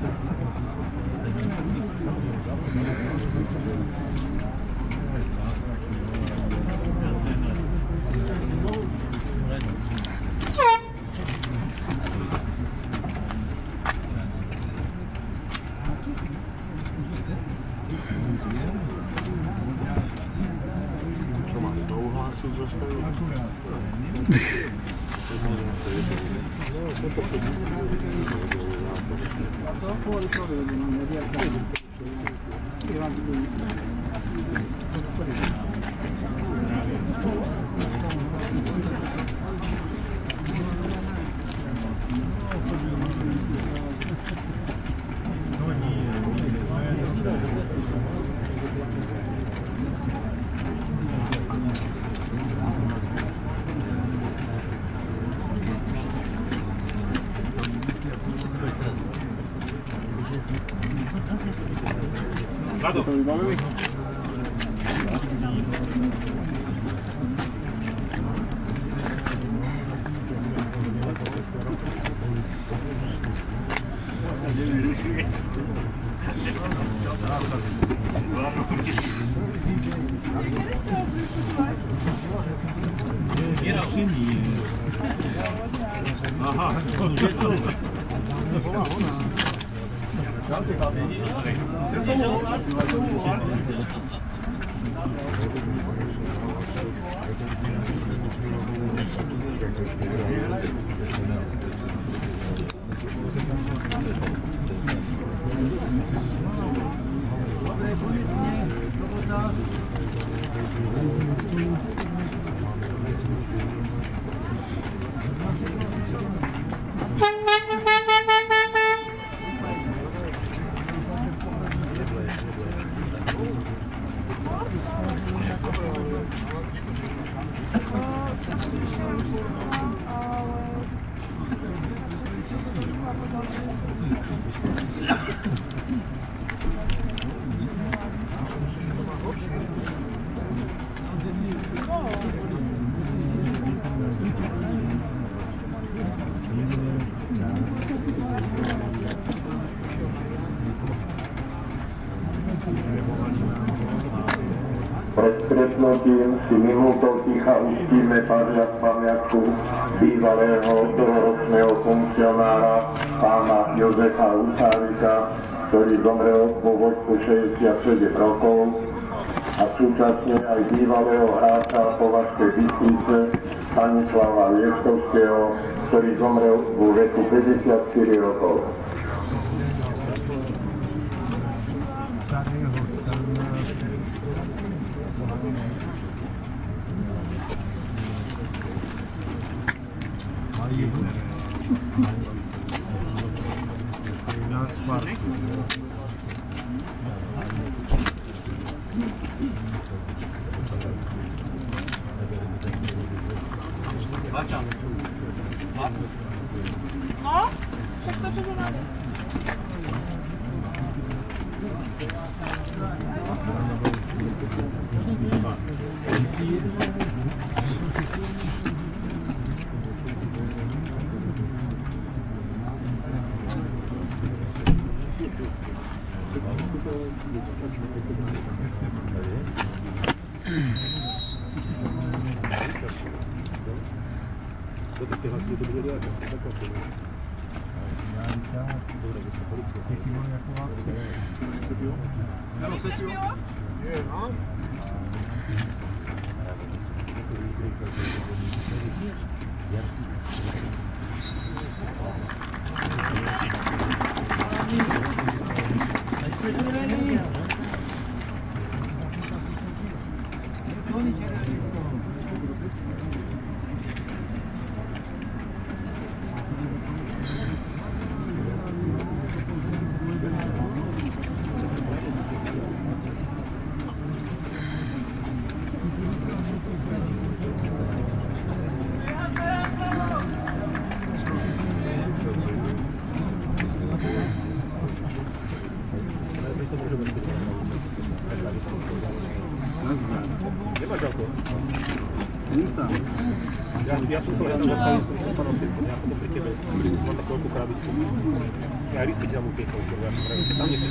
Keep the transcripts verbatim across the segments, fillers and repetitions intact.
To vybavili? Aha, Pred stretnutím si minútou ticha uctíme pamiatku bývalého dlhoročného funkcionára pána Jozefa Husárika, ktorý zomrel vo veku šesťdesiatsedem rokov, a súčasne aj bývalého hráča Považskej Bystrice Stanislava Lieskovského, ktorý zomrel vo veku päťdesiatštyri rokov. No, však to, čo to máme. Ja som sa hľadal zastaviť, som sa paral všetko, ja potom pri tebe mám takovú krabicu. Ja risky ti tam upiekol, kurva, ja som vravil, že tam nie si...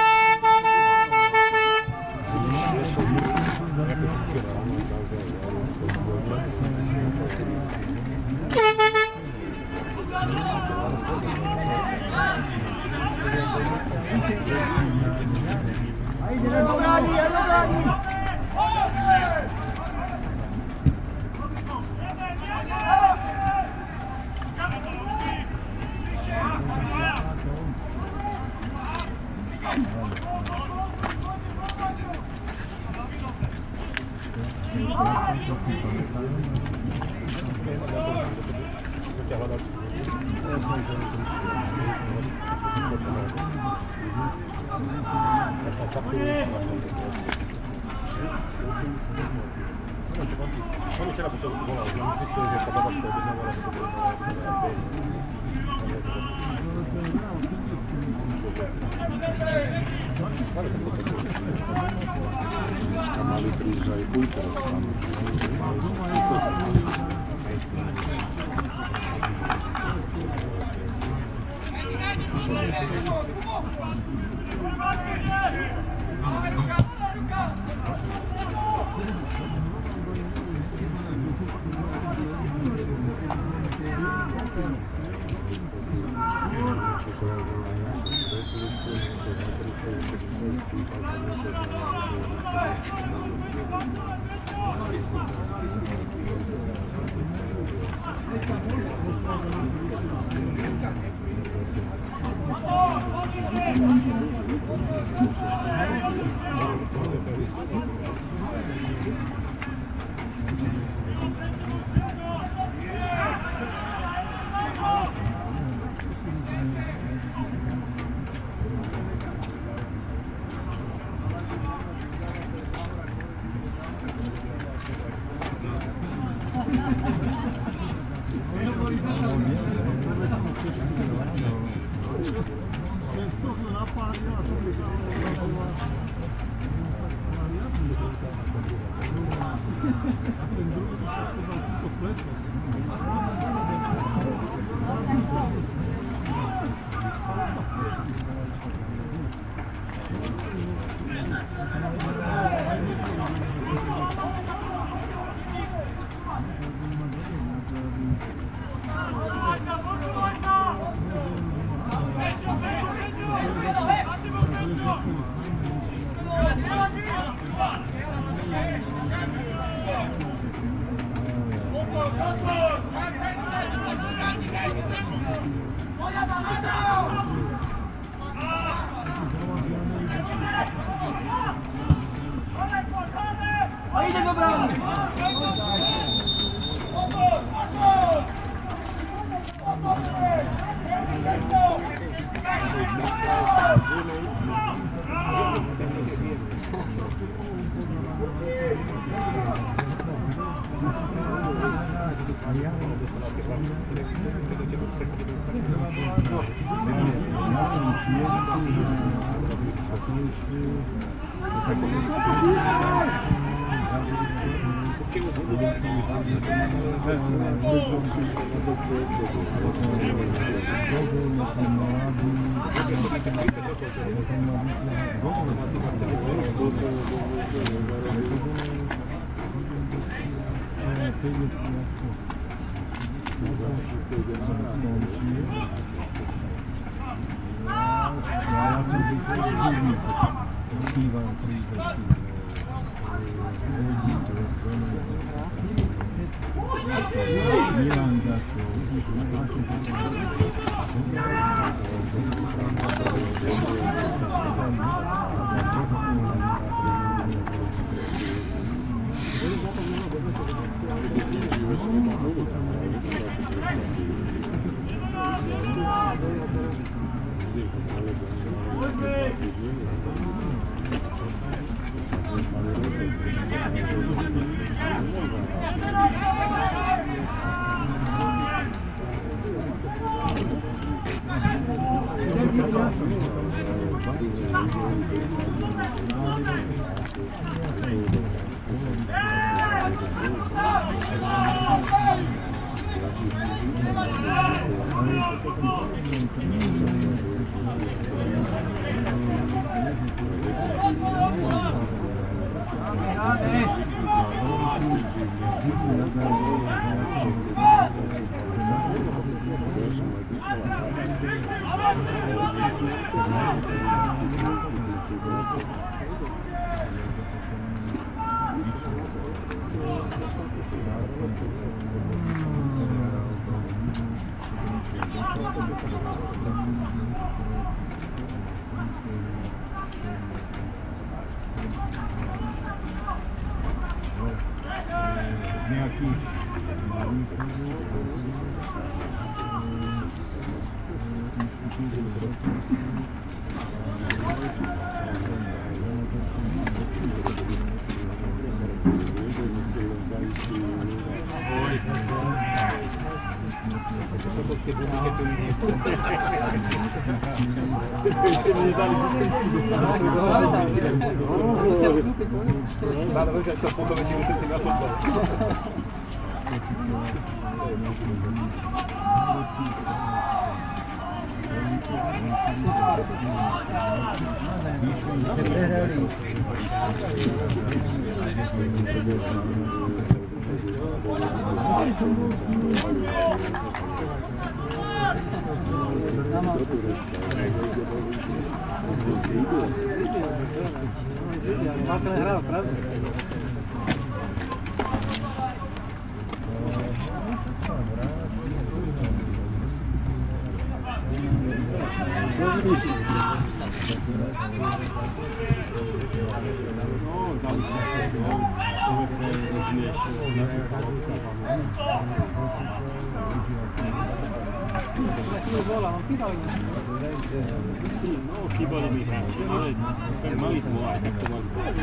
On včera to volal, že on myslel, že sa babačka objednávala, že to bolo na mali prísť aj kultúra Nejaký chýbali mi hráči, ale tak mali sme aj tak to mali.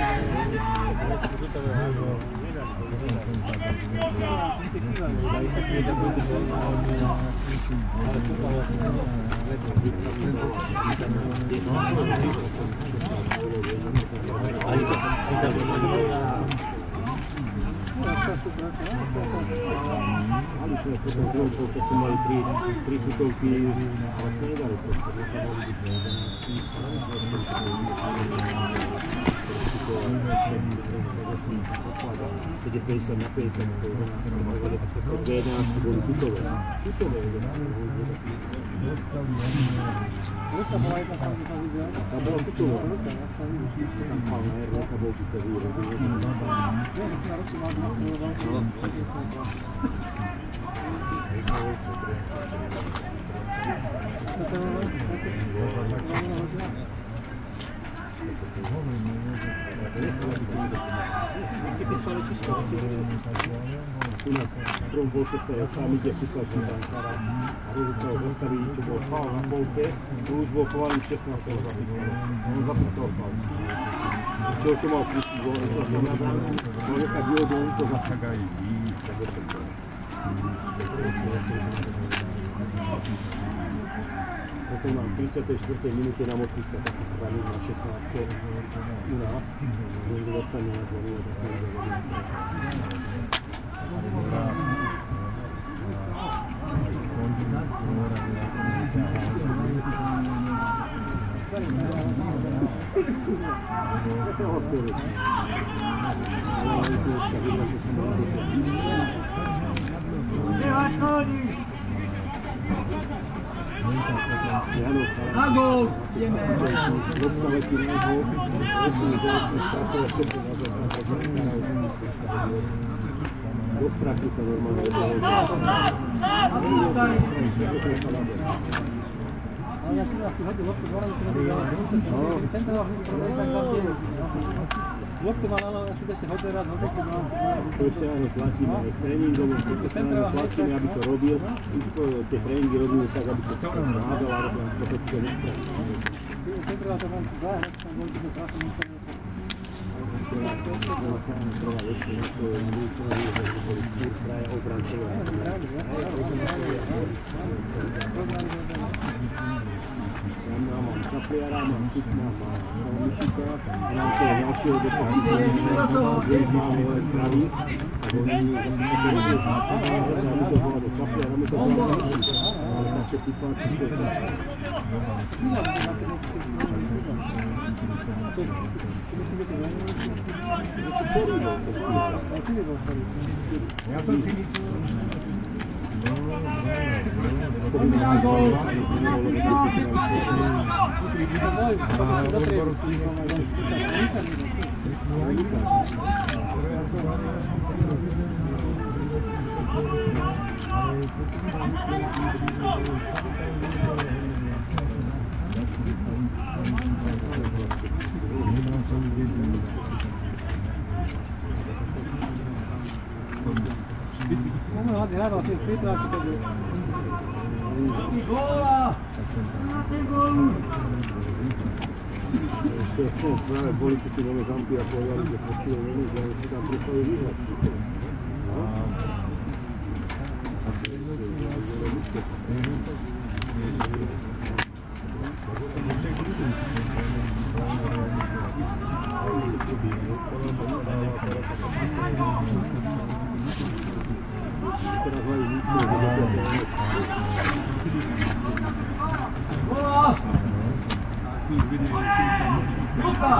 Mali sme potom druhou, to som mali tri, tri tutovky, ale sme nedali proste, nechávali byť jedenáctky. Keď je päťdesiat na päťdesiat, to je jedenáctky, dve jedenáctky boli tutové. Tutové jedenáctky. Ruka bola jedna tam, kde sa videla? Tá bola tutová. Tam pán Her, Ruka bol tutový, rozumiem. Ja, na Ruku mal u nás v prvom polke sa sám ide príkladne Dankara a rozhodca ho zastaví, čo bol faul na polke, to už bol chovaný šestnásteho zapísal. On zapísal faul. Čo to mal prísť, bol nechal sa na bránku, bol nechať výhodu, on to zapísal. Tak je to. Potom nám v tridsiatej štvrtej minúte nám odpíska taký strany na šestnástke u nás. Niekto dostane na dvoru a taký Na gól! Ideme! Lopka letí na gól, osem gól som sprácoval štvrtý na zase, takže do strachu sa normálne odbolo. Ale ja si asi hodil loptu dvora, že to nebude tento rok loptu mal, ale asi ešte hodil raz, hodil si mal. To ešte áno, tlačíme aj tréningom, keď sa na tlačíme, aby to robil. Tie tréningy robíme tak, aby to zvládol a robil, aby to to nestrachil. Tento rok to vám si dá, tam boli sme strašne museli. Prvá ešte na svoje milíčové, že boli štyri traje obrancové. Ja mám Šapliara, mám Kutna, mám Mišika a mám toho ďalšieho do toho že ich máme pravý a oni zase také robiť na to, že aby to bola do Šapliara, my to bola Mišika, ale tak všetky páči, to je Ja som si myslel, Vamos lá, de nada, tem feito lá, fica de... Bola! Ešte v práve boli tu nové zampy a povedali, že prostilo není, že si tam prestali vyhrať. Teraz majú nikto, že Bola! Luka!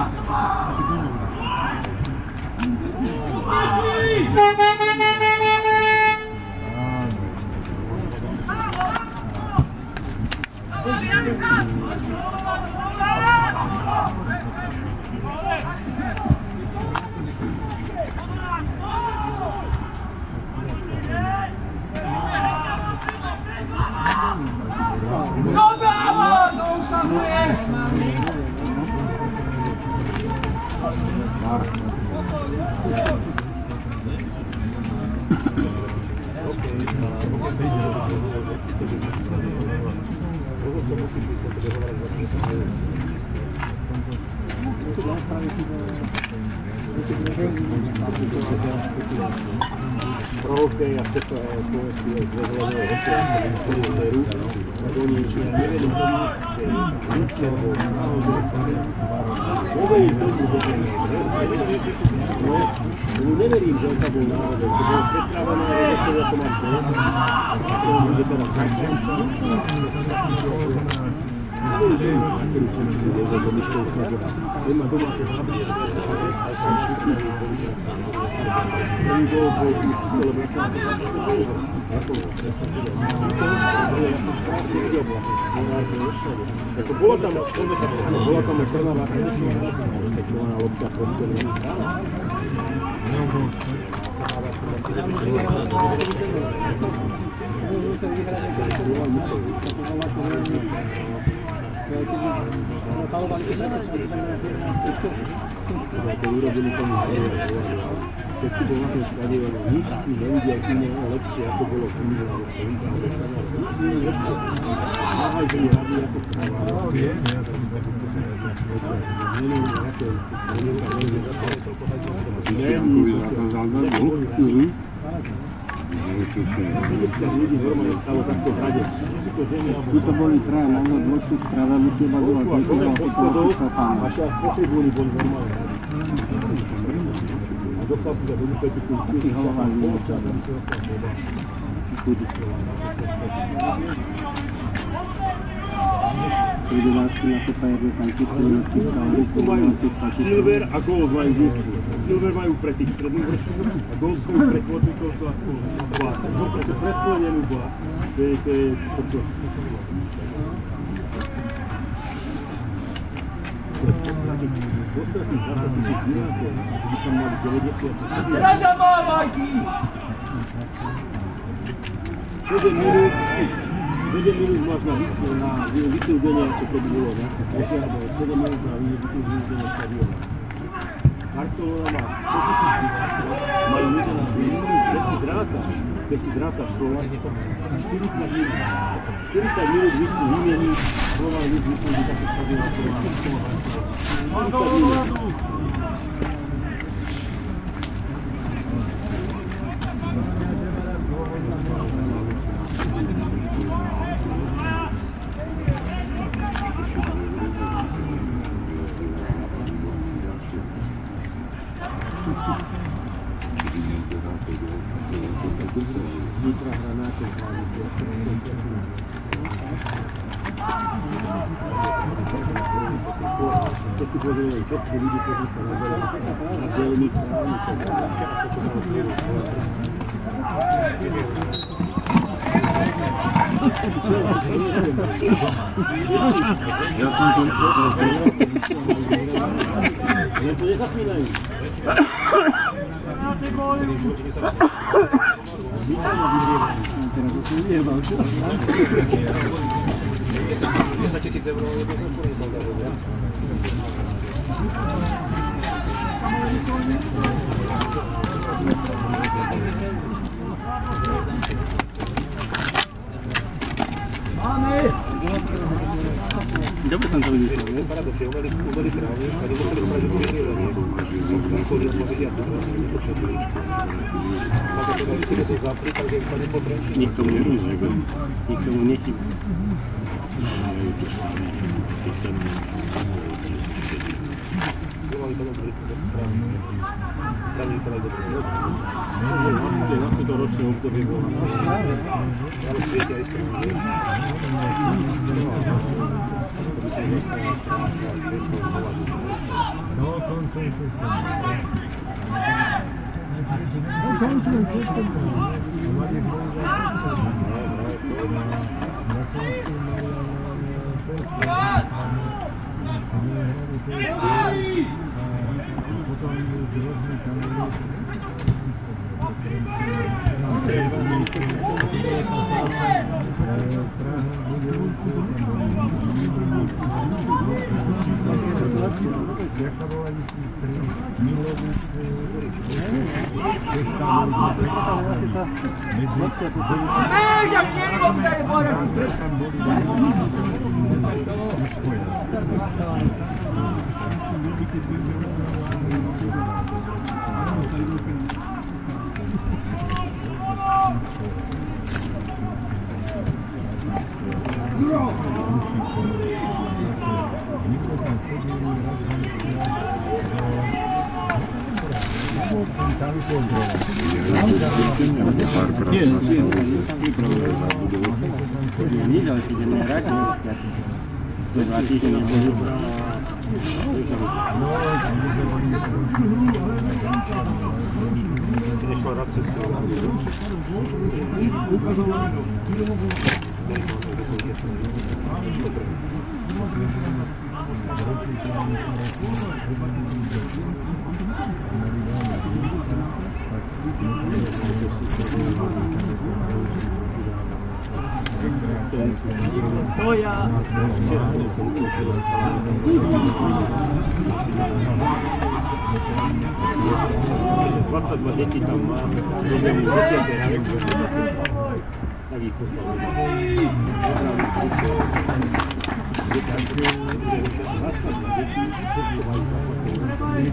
Provoke a se to je slovenský zvezleného hospodářství na celú veru, tak oni nevedú tomu, že nič nebo naozaj povedí tomu, že no, neverím, že on tam bol náhodou, to bolo predstavené, že to máš to, a to bude teraz zakčenča. Neboli, že na ktorú som si dozor do myšľovca, že ten má domáce zabíja, ale som šutnali, ten bol bol tu, lebo ja som na to zapísal, ja som ja som si dal, ja som krásne videl, ako bola tam, bola tam aj Trnava, aj nečovaná lopta, proste není stála. To urobili tomu keď si bol na tom stadióne, nič si nevidia iného lepšie, ako bolo v Unii, alebo v Unii, alebo v Štanáru. Nič si nevidia lepšie. Máhaj, že mi radí ako práva. Nie, nie, ja to mi tak nie, nie, nejaké Jankovi zakázal dať gól? Mhm. päťdesiat ľudí normálne stalo takto v rade. Tuto boli traja, možno dvočík, práve by si iba dole, keď to bolo posledov, až až po tribúny boli normálne rady. A dostal si za hodinu päťku, taký hlavár polčas, aby si ostal voda. jedenáctky na kopajerne tanky, tu majú Silver a Gold majú výšku. Silver majú pre tých stredných vrstov a Gold majú pre kvotníkovcov a spolu. To preto presklenenú bola. To je, to je, toto. V ostatných dvadsať tisíc divákov, keby tam mali deväťdesiat. sedem minút, sedem minút máš na vysúdenie, ako to by bolo, ne? Takže sedem minút na vysúdenie stadióna. Barcelona má sto tisíc divákov, majú ľudia na zemi, keď si zrátaš, keď si zrátaš Slovensko, štyridsať minút, štyridsať minút vysú výmeny, Slován ľudí vysúdí také stadióna, ktoré má štyridsať minút. Zítra hra na to, keď si pozrieme české lidi, pozri sa na zelených, na zelených trávnikov. Často, čo sa rozprívajú. Ja som tu... Ja to nezapínajú. desať tisíc eur je to zaporný. Dobre som to vymyslel, ne? Paradoxne, umeli, umeli trávnik a nemuseli spraviť uvedené. Museli odpovedať a nepotrebuješ. Ale teda, že keď je to zapri, tak je to nepotrebuješ. Nikto mu nerúži, nikto mu nechýba. Mali to dobrý trávnik. Trávnik to aj dobrý. Na toto ročné obdobie bolo. Ale svietia aj strany. No, koncem všetko. No, koncem všetko. Mladí boli na ceste Mariana potom z rodných kamerov jak sa volajú tri milovic Nie, nie, nie dal się nie nagrać, nie dwa tygodnie nie było. Nie szła raz przez To ja. dvadsaťdva detí tam má, robia mu rozdiacej ránku, tak ich poslal. dvadsaťdva detí, všetko majú zaplatené.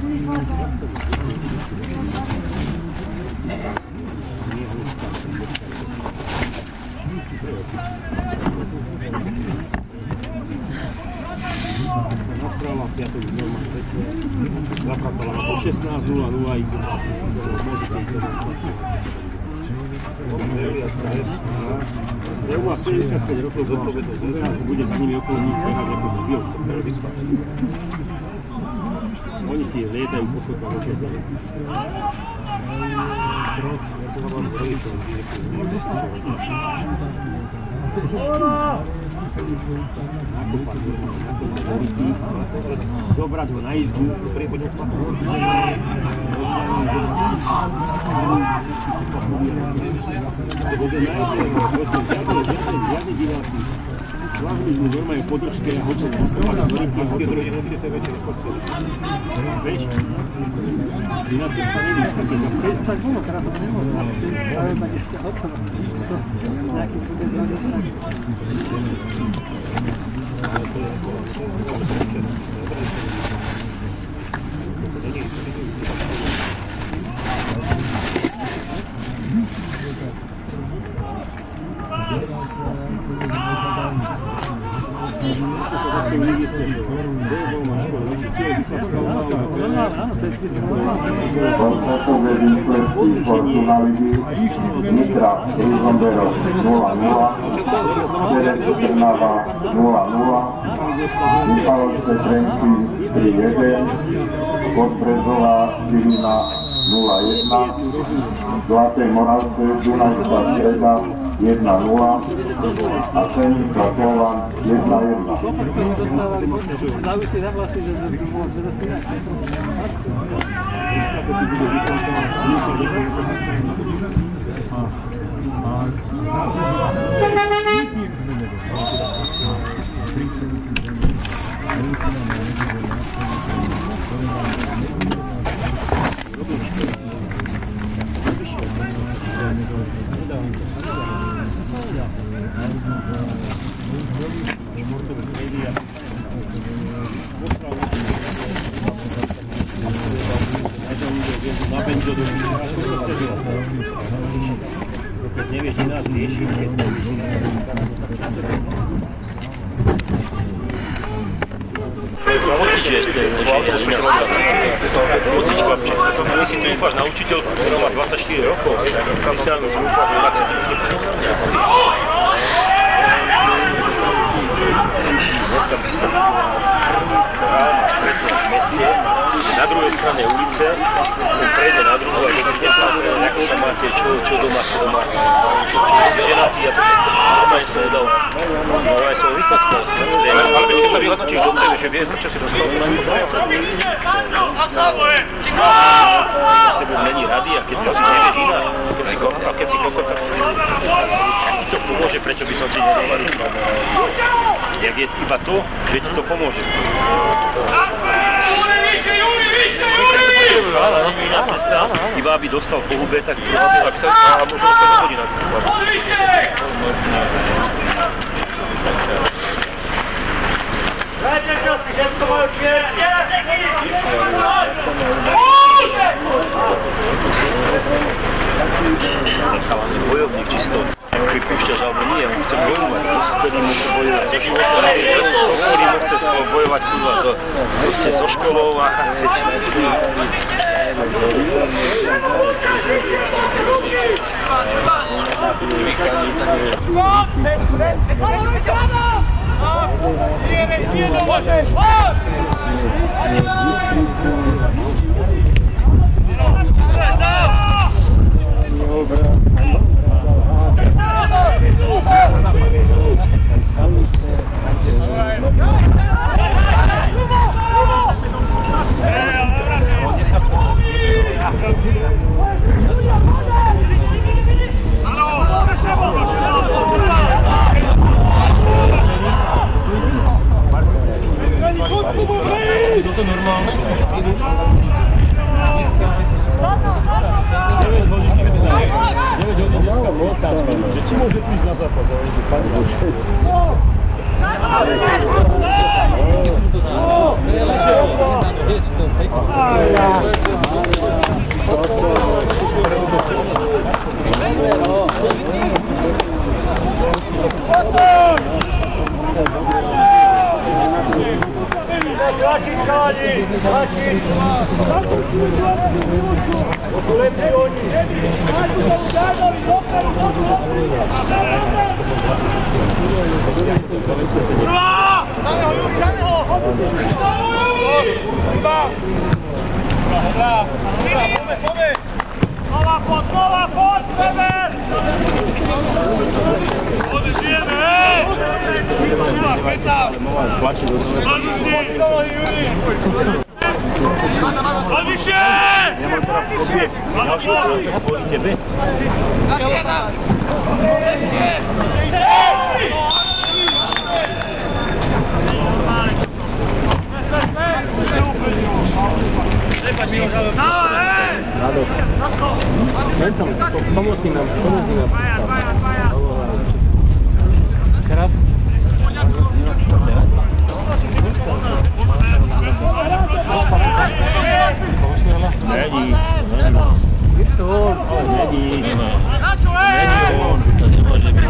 Nie hustá. Sa nastrala v piatok normálne večer, zapratala po šestnásť nula nula i ja má sedemdesiatpäť rokov zodpovednosť, že bude za nimi okolo nich behať ako bielcov, ktoré vyspávajú. Oni si lietajú po chodbách okolo dole. Ja som vám rodičom, zobrať ho na izbu, priechodne v pasku. To bude najprv, žiadne diváci. Hlavný mu normálne podržke a hočo skôr skorím a hočo rodinu všetko večer v posteli. Vieš? Iná cesta nevíš, také zase. Tak bolo, teraz sa to nemôžu. Ale tak je sa hotovo. Nejaký bude zradosť. Koncentové výsledky Fortuna Ligy Nitra Ružomberok nula nula, Terek Trnava nula nula, Michalovské Trenčín tri tri jeden, Podbrezová Žilina nula jedna, Zlatej Moravce Dunajská Streda jedna nula a Senica Slovan jedna jedna. Závisí na vlasti, že môže dostať. Na benzo do keď nevieš ináč riešiť, keď to vyšlo. Pocíč, že pocíč chlapče. My si trúfáš na učiteľku, ktorá má dvadsaťštyri rokov. My si nám trúfáš, že tak sa trúfne. Dneska by si sa reálne stretnúť v meste, na druhej strane ulice, prejde na druhú a keď nepátre, ako sa máte, čo, čo doma, čo doma, čo, čo si ženatý a to normálne sa nedal. Normálne som ho vyfackal. Ale keď to vyhodnotíš dobre, že vieš, čo si dostal. Na sebou není rady a keď si si nevieš iná, keď si kokot, a keď si kokot, tak ti to pomôže, prečo by som ti nedovaril. Jak je iba to, že ti to pomôže. Ale nie je iná cesta, iba aby dostal po hube, tak aby sa a môže dostať na hodinu. Dajte časy, všetko majú čierne! Nechávam je bojovník čisto. Pripúšťaš alebo nie, on chce bojovať, so súperím chce bojovať, so životom, so okolím chce bojovať kurva, proste so školou a to normálne? deväť hodín dneska bol otázka, že či môže prísť na zápas, ale že pani bol šesť. Tlačíš, chalani! Tlačíš! To sú lepší oni! Prvá! Za neho, Juri, za neho! Prvá! Dobrá! Pome, pome! Nova pod, nova pod, Weber! Odešijeme, hej! Sila, petam! Odviše! Ja mám teraz podviesť ďalšiu prácu kvôli tebe. Rado. Pomôžte nám, pomôžte nám. Teraz? Není, není. Viktor, ale není. Není on. To nemôže byť.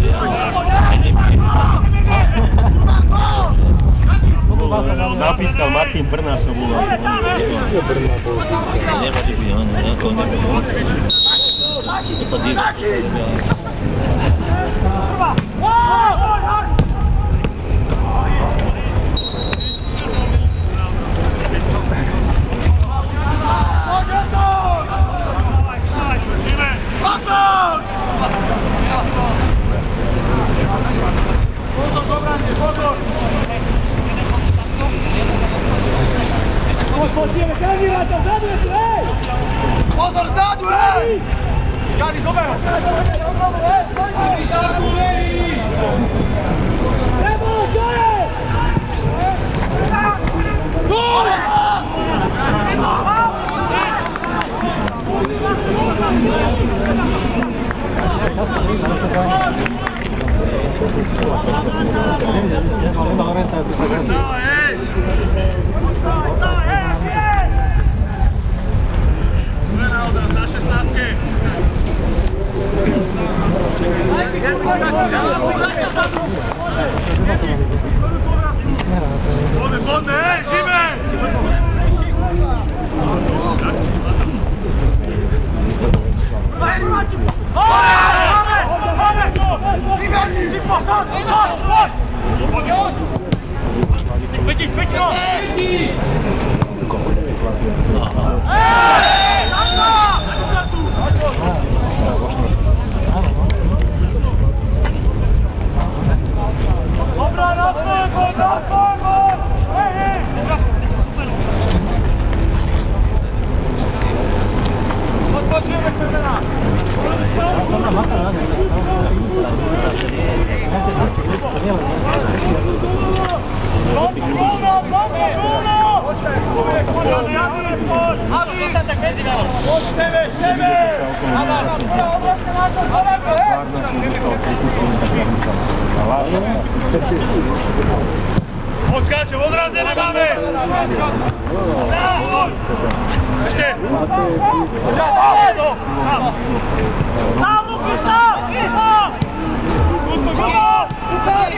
Napískal Martin Brná sa volá. Čo Brná bol? Nemôže byť on, ako on nebol. To sa díva. Pozor, zadu, ej! Gadi, dober! Zadu, ej! Evo, to je! Gol! Bonne, bonne, ej, Žime! Wyjdź, wyjdź, no! Dobra, na swojego, na swojego! Ej, ej! Odpoczymy czerwona! Odskačem, odraz nemáme! Ešte! Tam, Luky, tam! Iho! Kutko, kutko! Kutko!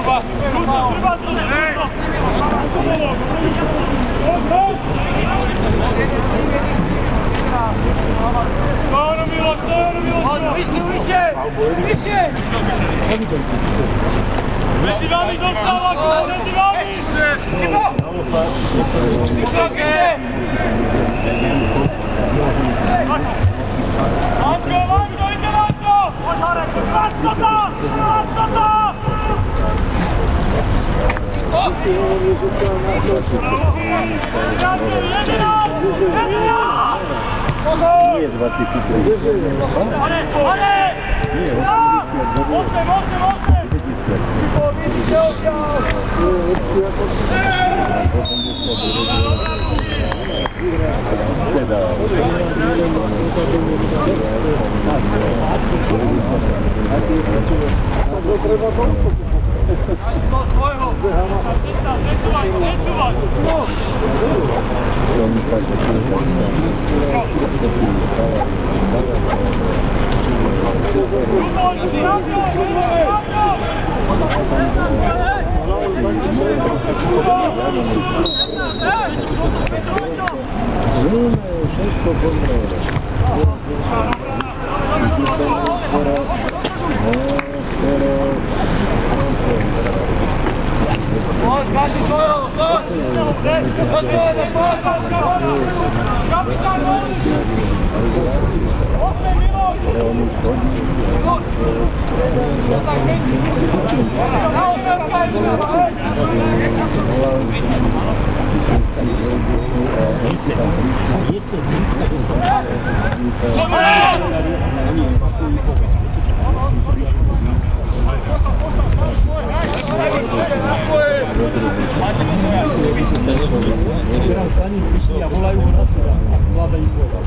Vyššie, vyššie! Vyššie! Medzi vami dostáva, medzi vami! Ivo! Vyššie! Vanko, Vanko, ide Vanko! Poď hore, Vanko tam! Vanko tam! Nie dwa tysiące. Hore, hore! Nie, Mocne, mocne, mocne! Teraz za ním prišli a volajú ho na späť a vláda im povedal.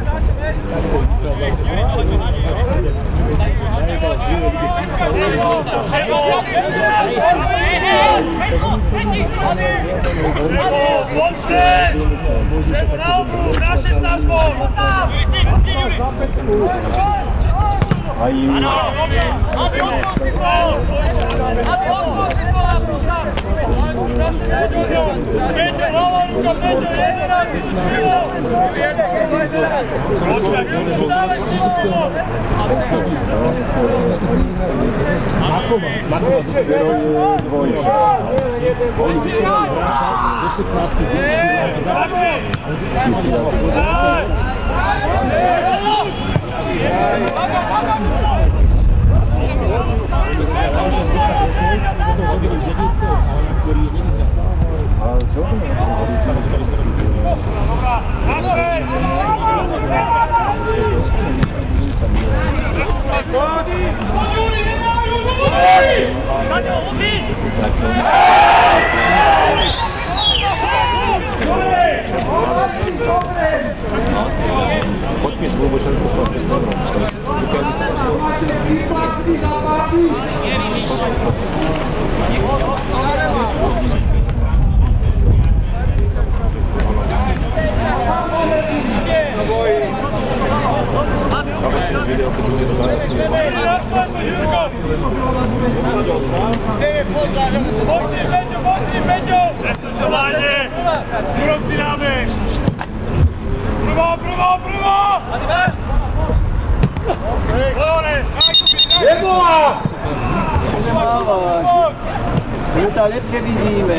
My to lepšie vidíme.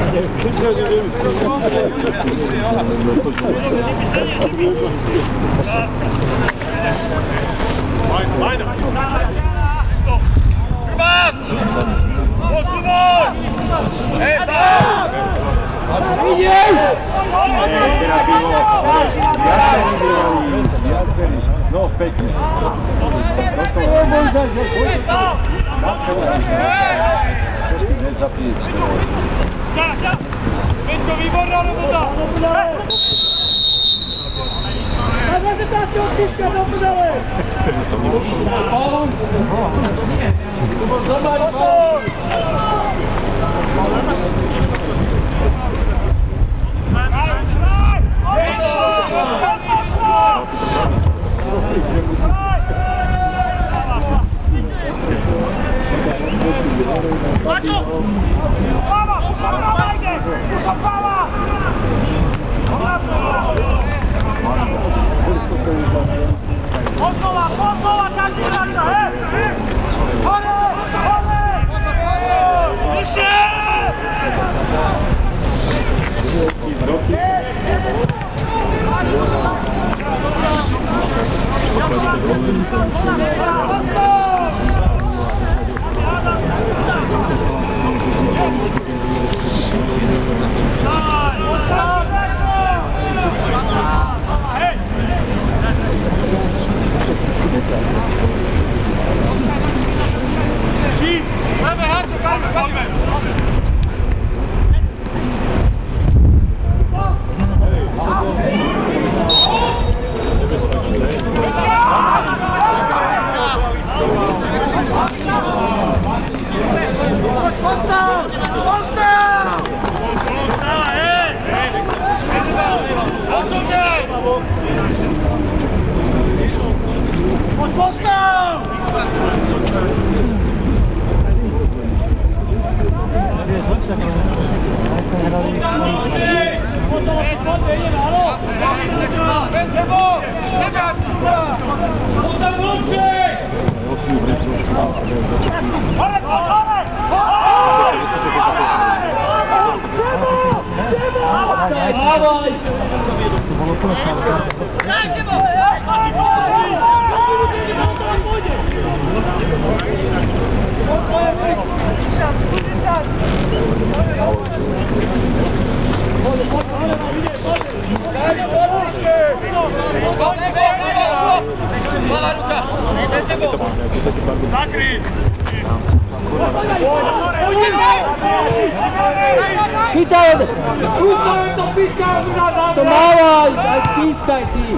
No, pekne. Ča, ča! Peťko, výborná robota! Prezentácia odpíška do prdele! Mačo! Prawa, puszcza prawa idzie! Puszcza prawa! Podnowa, podnowa, każdy wraca, he! Pole, pole! Wyższe! Pýtaj! To mávaj! Aj pískaj ty!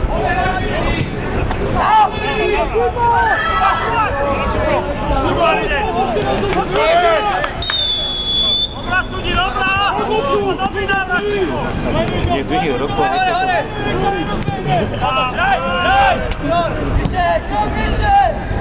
Dobra, studzi, dobra! Dobrý návrh! Nie zdvihni ruku, a nechaj to. Daj, daj! Vyššie, krok vyššie!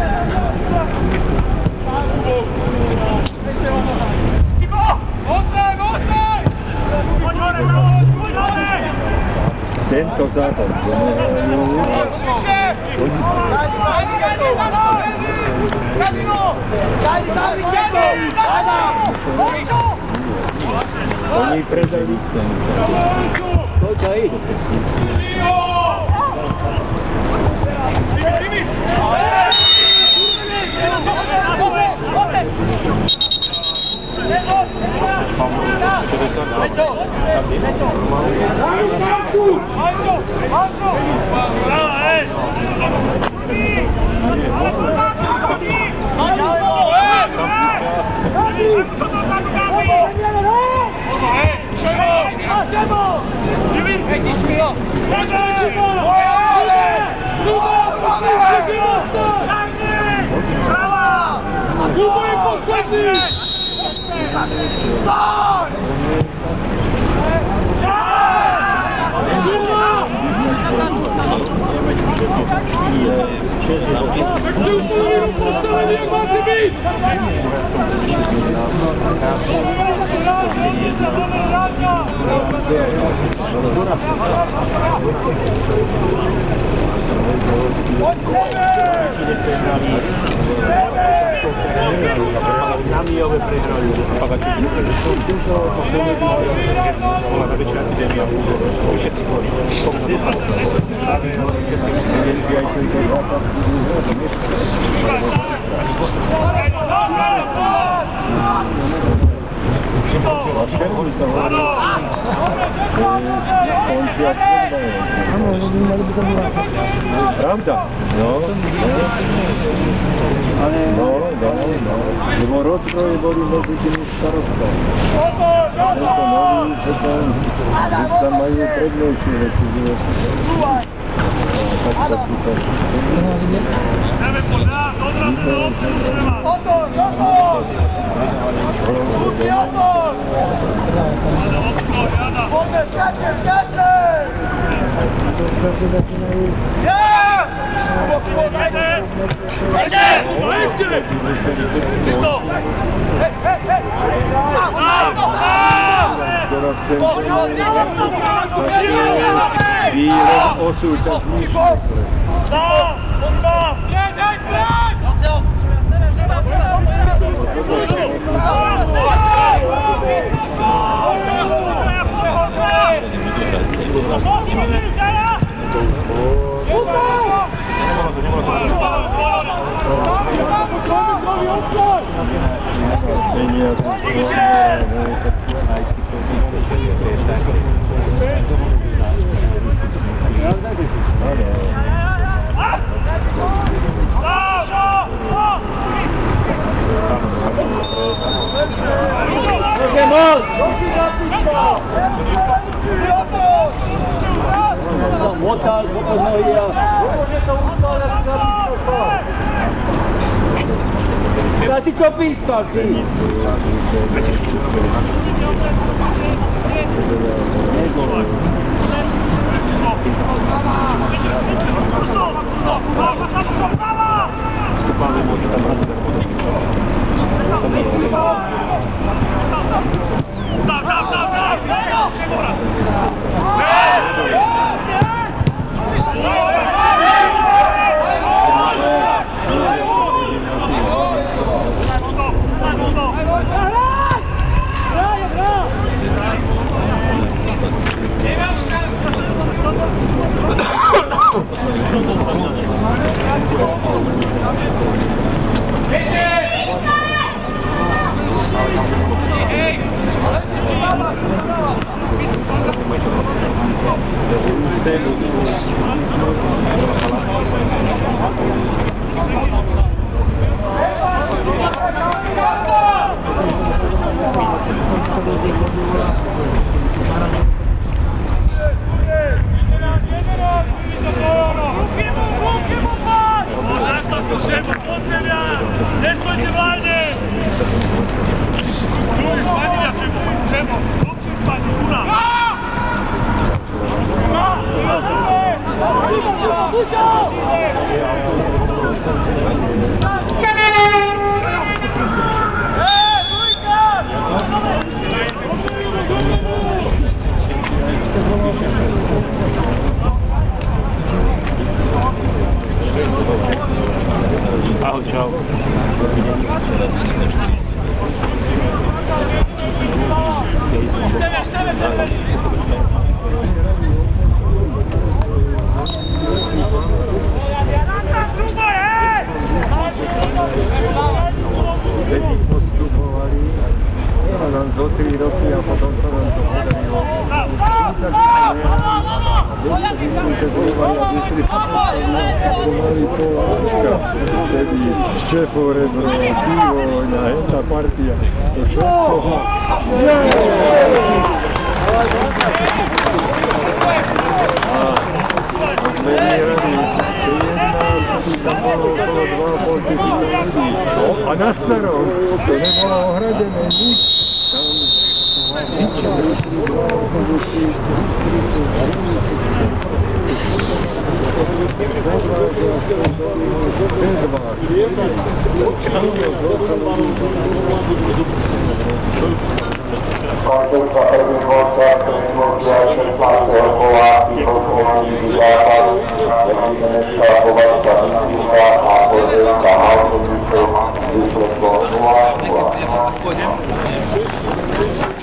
Tibo! Ostaň, ostaň! Poď hore, poď hore! Tento západ. Vyššie! Dajdi, dajdi, dajdi, dajdi! Kadino! Dajdi, dajdi, dajdi! Dajdi! Oni predali ten. Poď aj! Namijowe prehrali. Dużo pochylnych była największa epidemia. Wszystkie chorób. Prawda? No. No, no, no. Lebo rozkroj boli medzi tými starostom. Tento nový, potom tam majú prednejšie veci. Tak to pýtam. Skacze, skacze! Výrok osud, tak Dá si čo pískal, si? Ahoj, čau. vtedy postupovali a nám zo tri roky a potom sa nám to podarilo. Myslím, že zrovna vyšli sa pomaly Poláčka, vtedy Ščefo Rebro, pivo, a henta partia, to všetko. A zmenírali tam bolo okolo dva a pol tisíca ľudí. A na starom to nebolo ohradené nič. Koncert sa prvý koncert, ktorý bol šestnásteho kola, vyhokovaný západ, Jemenecká považka Vycíka a Podelská Malkovice, výsledkom nula nula.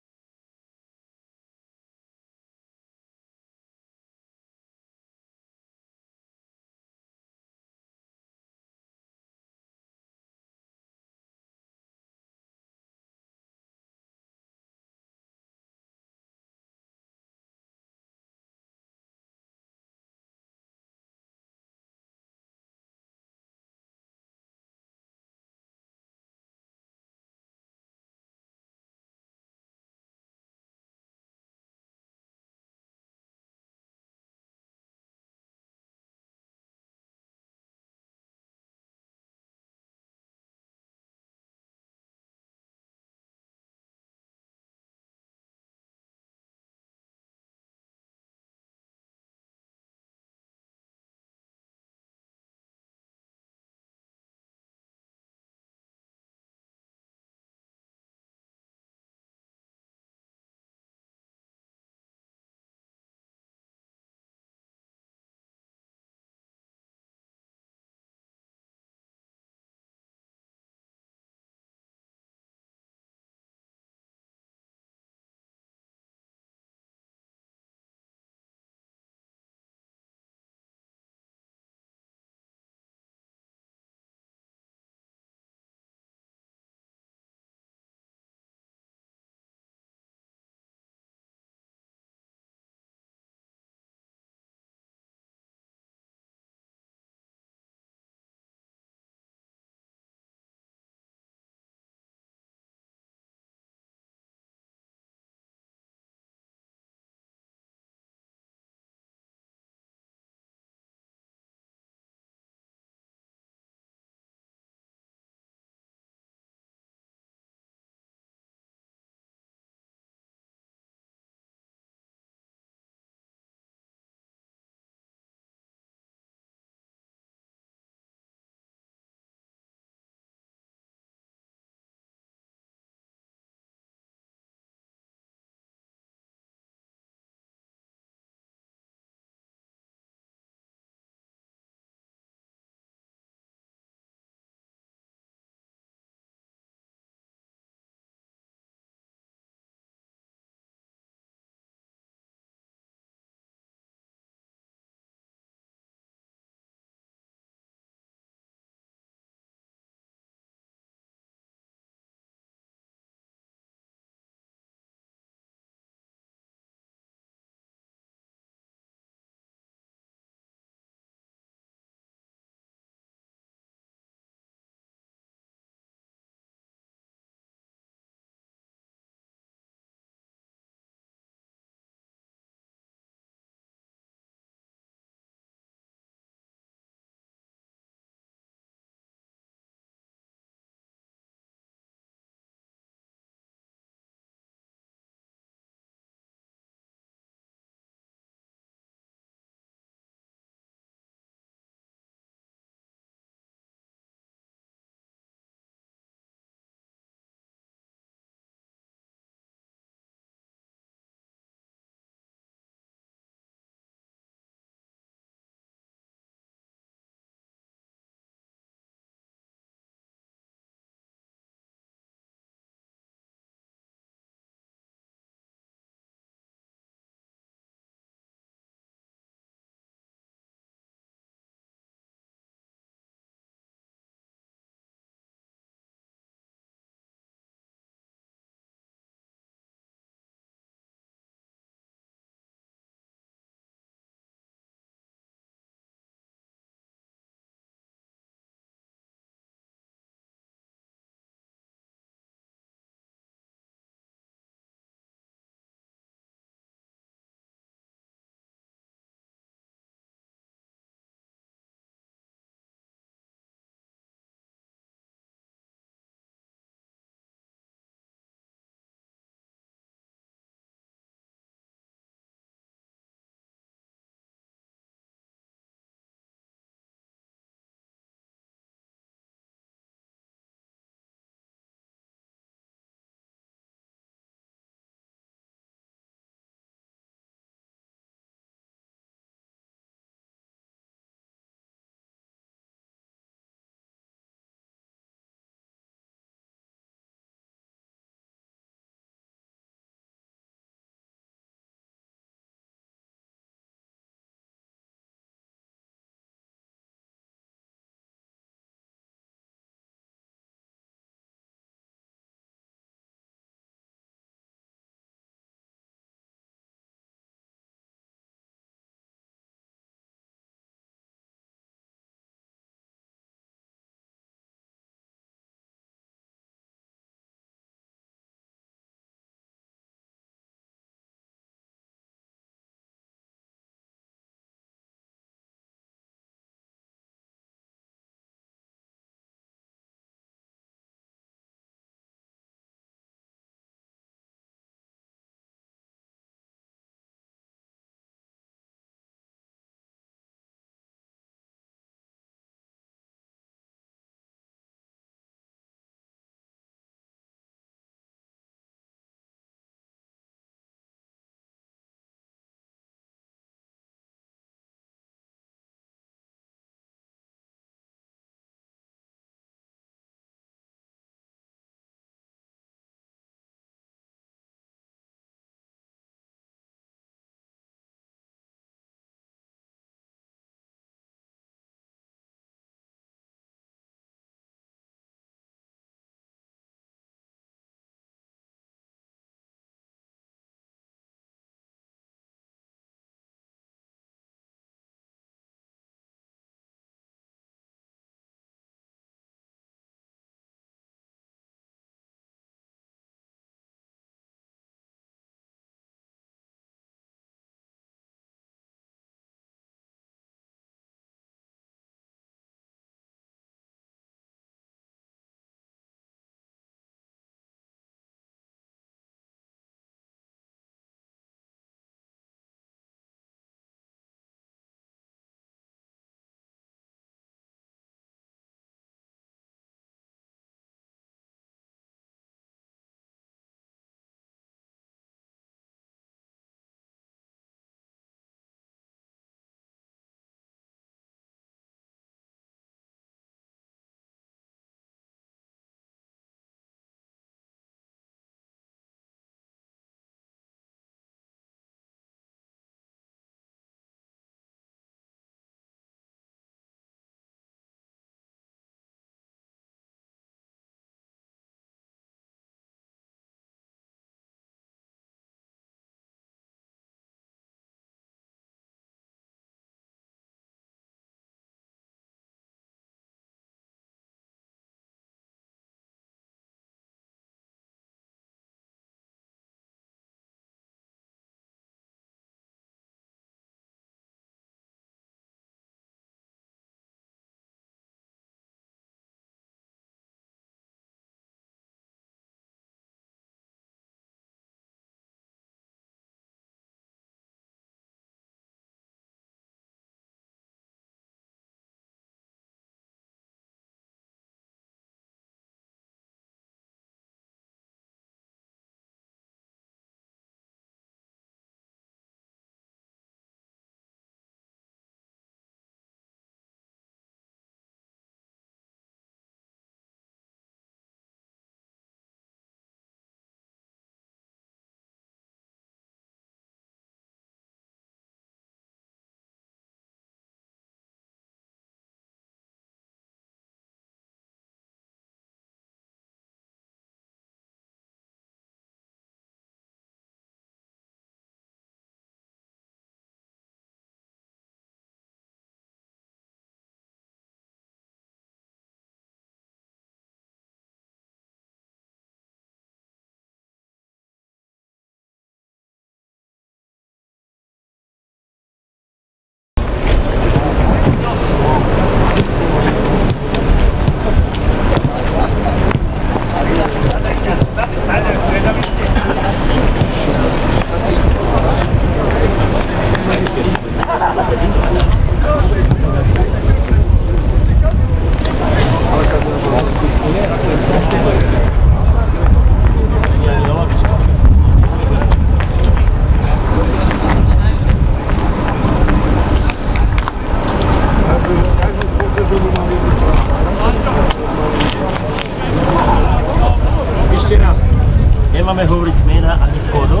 máme hovoriť mena ani v kódoch?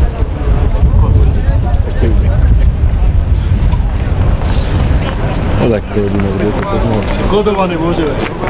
Ešte umiem. No tak to hodíme, kde sa sa zmohol. Kódované môžeme.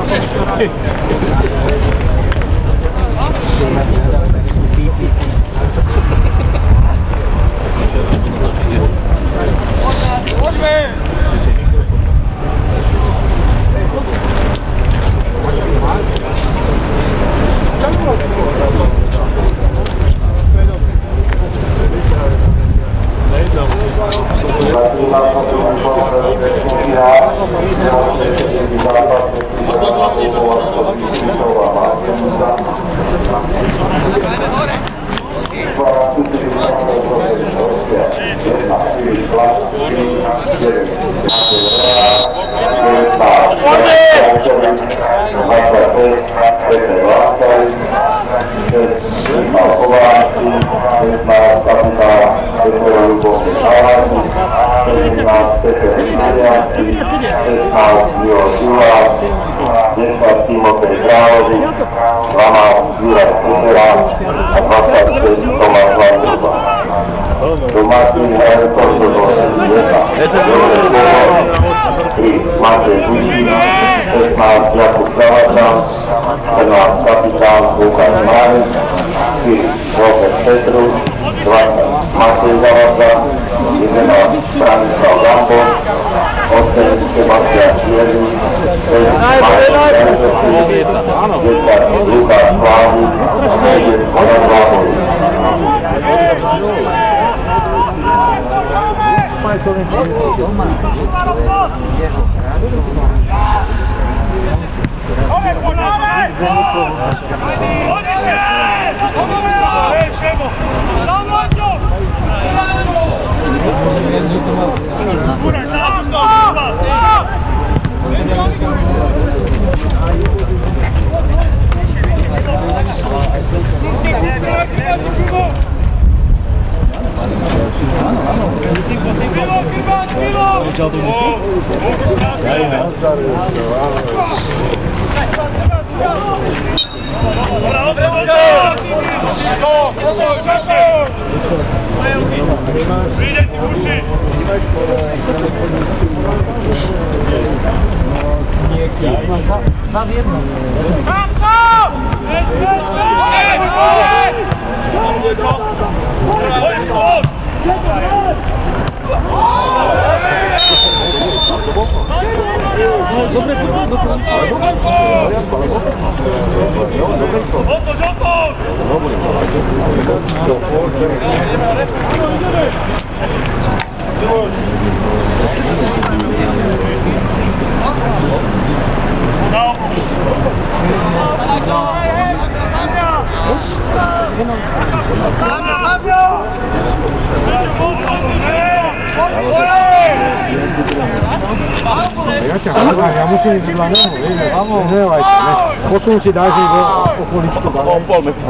Ja musím ísť dla neho, vieš, nehľajte, posun si dáš do okoličku dále. O pol metra.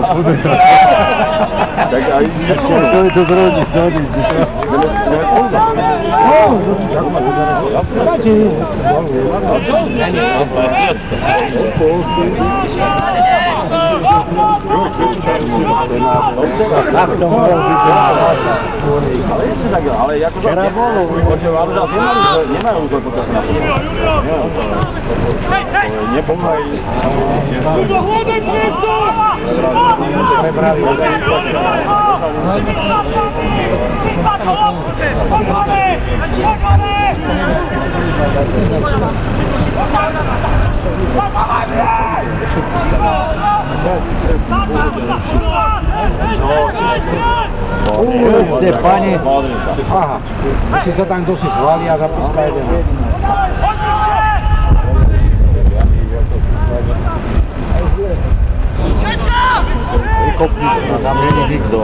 Tak aj ešte, to je to zrodí, zrodí. Ideme spolu. No, tak ma to zrodí. Dáte, tak to mohol byť. Ale je to tak, ale ako to nemajú už odpočať na to. Nepomáj. Dohľadaj priestor! Prebrali. Ujdete, pane. Aha, si sa tam kto si zvalí a zapíska jeden. Tam nie je nikto.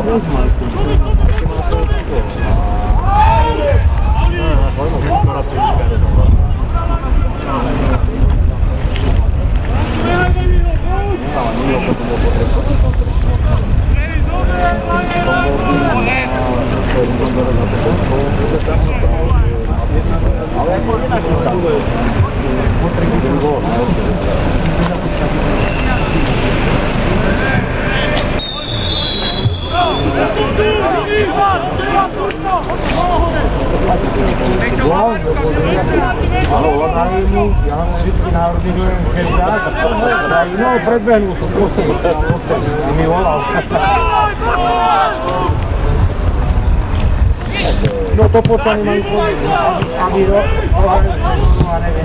dali mu, ja mám všetky národný dojem šesťdesiat, dali no predbehnul som osem, osem, a mi volal. No to počanie mali povedať, aby ro... a neviem.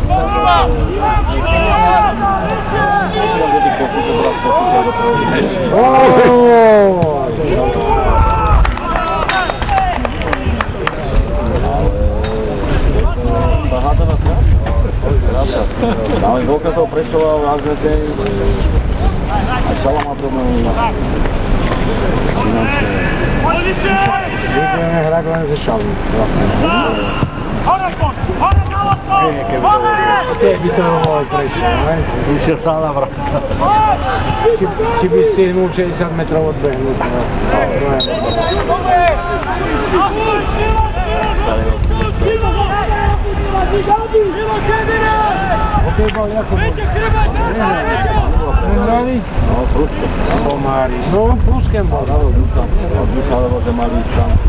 Ale dvoľka toho Prešova v Azretej a Šala má problémy finančné. Budeme hrať len ze Šalmi. Keď by to bolo Prešov, ne? Už je sám na vrát. Či by si hnul šesťdesiat metrov odbehnúť. Hokej bol ako bol? Nehrali? No, Pruskem. Pomári. No, Pruskem bol. Od Dusa, lebo že mali šanci.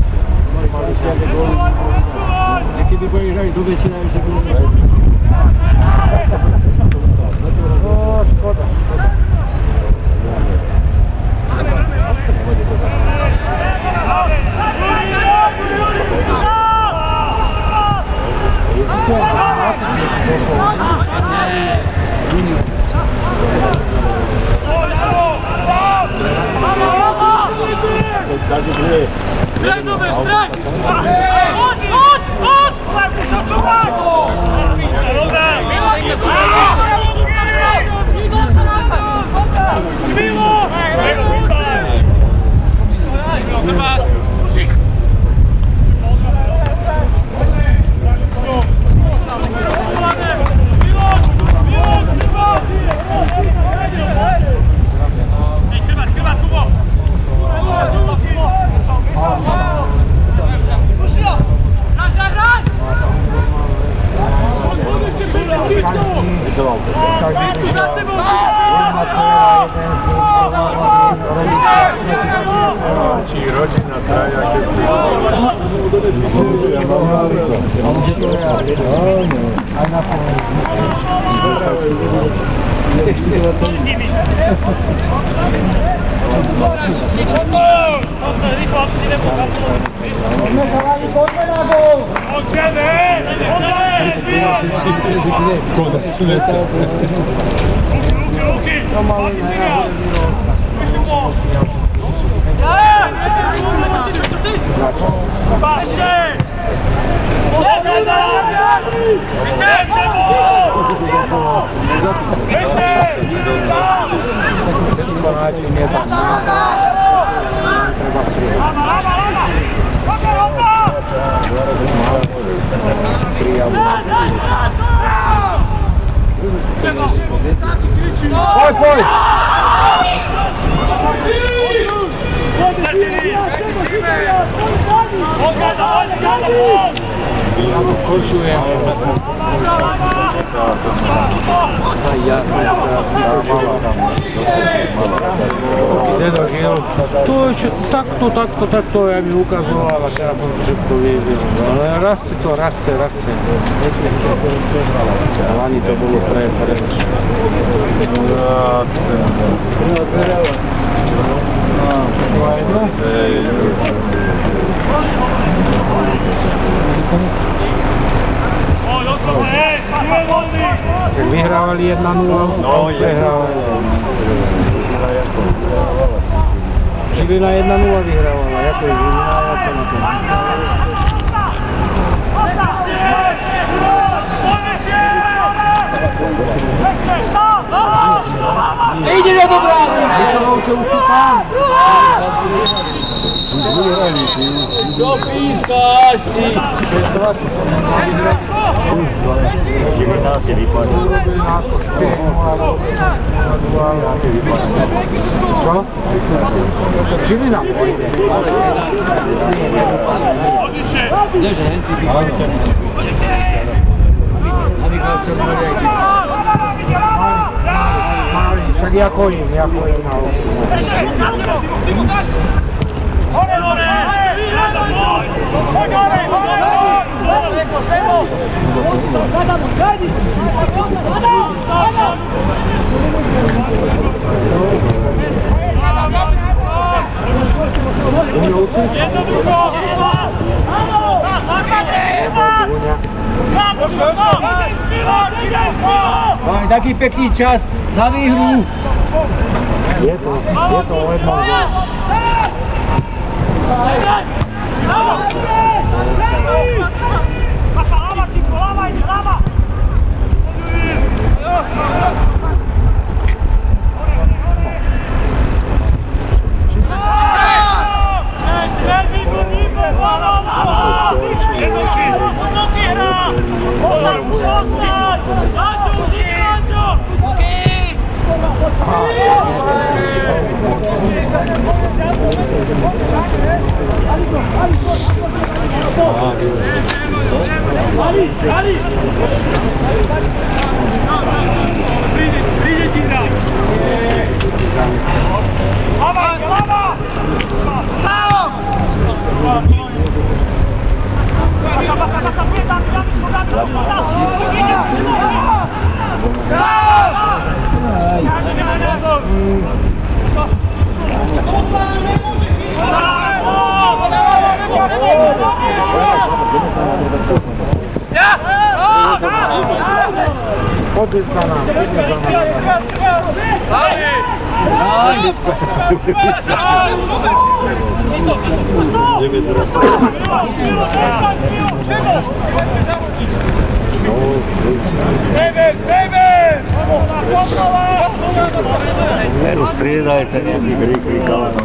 Niekedy budeš aj do večera, že budú... No, škoda. Každý druhý. Straj do bez, straj! Hoď, hoď, hoď! Markuša, túmaj! Dobre, Milo! Rodina traja, keď si... Aj na Poj, poj! Kočujem. Kde dožil? To ešte takto, takto, takto ja mi ukazoval a teraz som to všetko videl. Ale rastie to, rastie, rastie. Lani to bolo pre, preč. Keď vyhrávali jedna nula, no, prehrávali. Žilina jedna nula vyhrávala, ako je Žilina, ako na to. Ide do brány! Vykonovče už sú tam. Čo pískaš si? šesť dva, čo som nevyhrali. Žilina si vypadne. Čo? Žilina? Však ja kojím, ja kojím na oku. Hore, hore! Hore, hore! Máme taký pekný čas na výhru. Je to, je to o jednom gól. Poďte za nám, poďte za Veru, striedajte nejaký krík kalanov.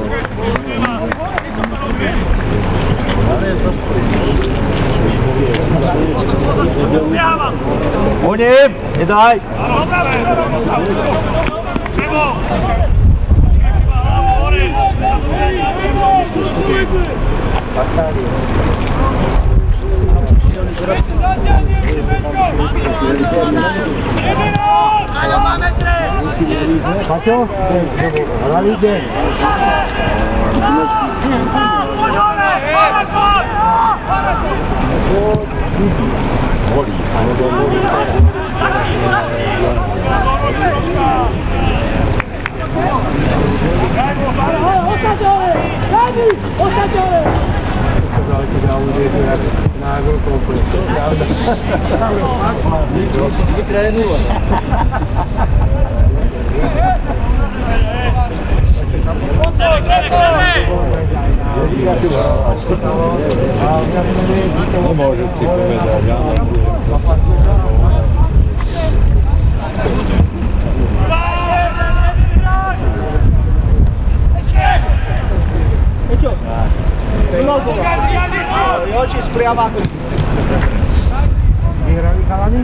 Poďme, nedaj! Paťo, hlavý deň. Volí, alebo volí na agrokomplexu, pravda? Vytrénuje. Nemôžem si povedať, ja Oči spriama. Vyhrali chalani?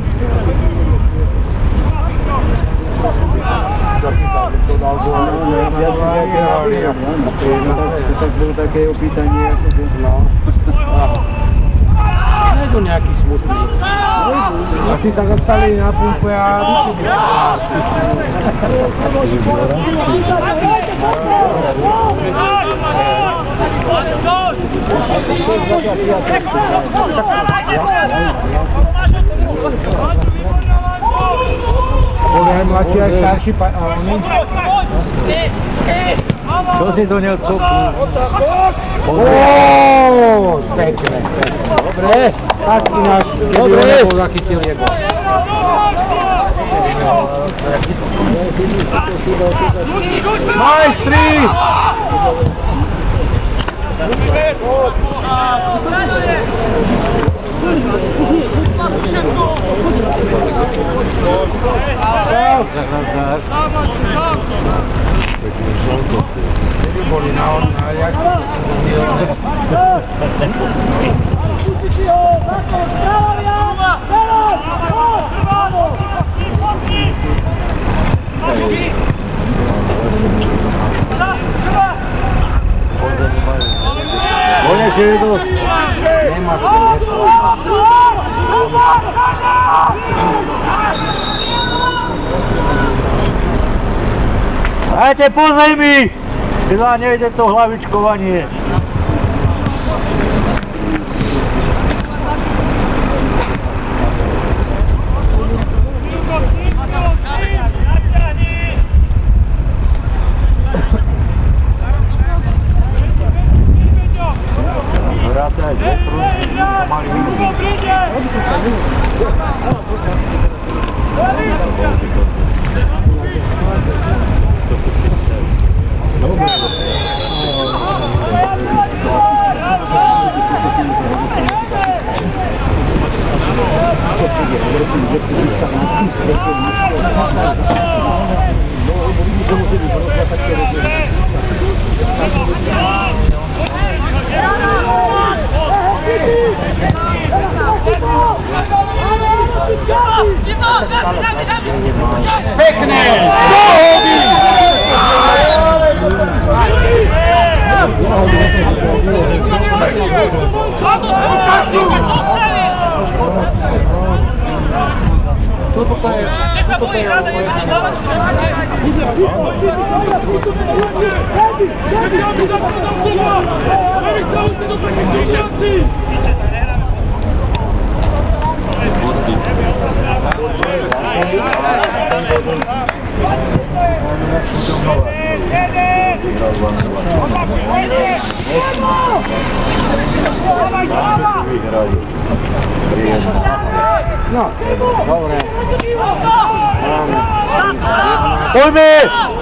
Tak bolo také opýtanie, ako to no. Je to nejaký smutný. Asi sa dostali na pumpe a Bude mladší aj starší a oni? Čo si to neodkopnú? Oooo, pekne, pekne. Dobre, tak ináč, keby ho nebol zachytil jego. Majstri! Nazdar. Keby boli na ordinariach, Konec je dosť. nemá to Dajte po zemi! Teda nejde to hlavičkovanie. Pekne! Toto je... Že sa bojí hľadať, ale dávať čo nemáte. No, dobre. Poďme!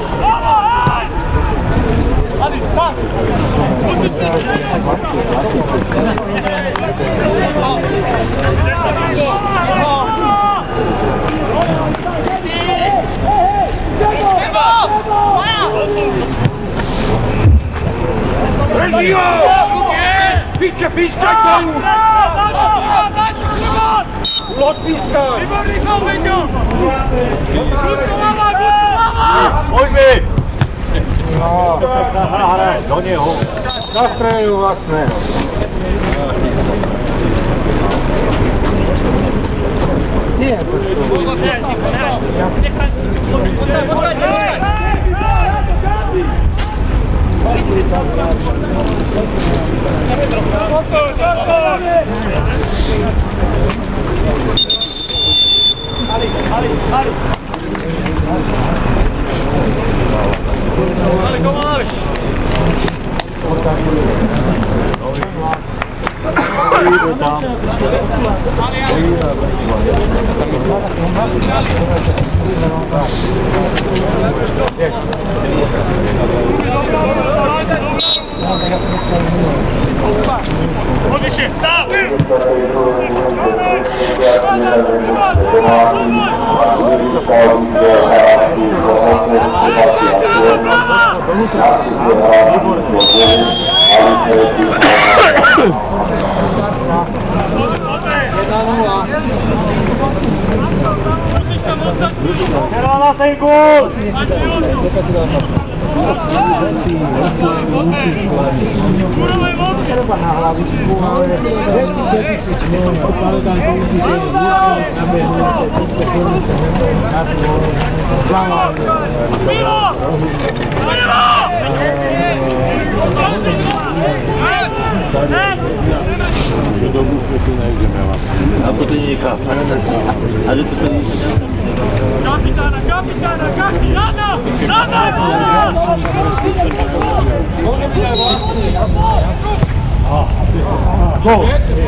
Drží ho! Píče, pískaj tomu! Odpískaj! Výborný Veďo! Poďme! No, do neho. Zastreľujú vlastného. Nie, to Odlišie, stál! Hrala ten gól! Treba na hlavičku, ale desať tisíc miliónov, ale tam to musí byť na tú záľadu. Milo! Milo! Do bufetu nejdeme vlastne. A to nie je kap. A že to sa nie je. Kapitána, kapitána, kapitána! Nada! Gól!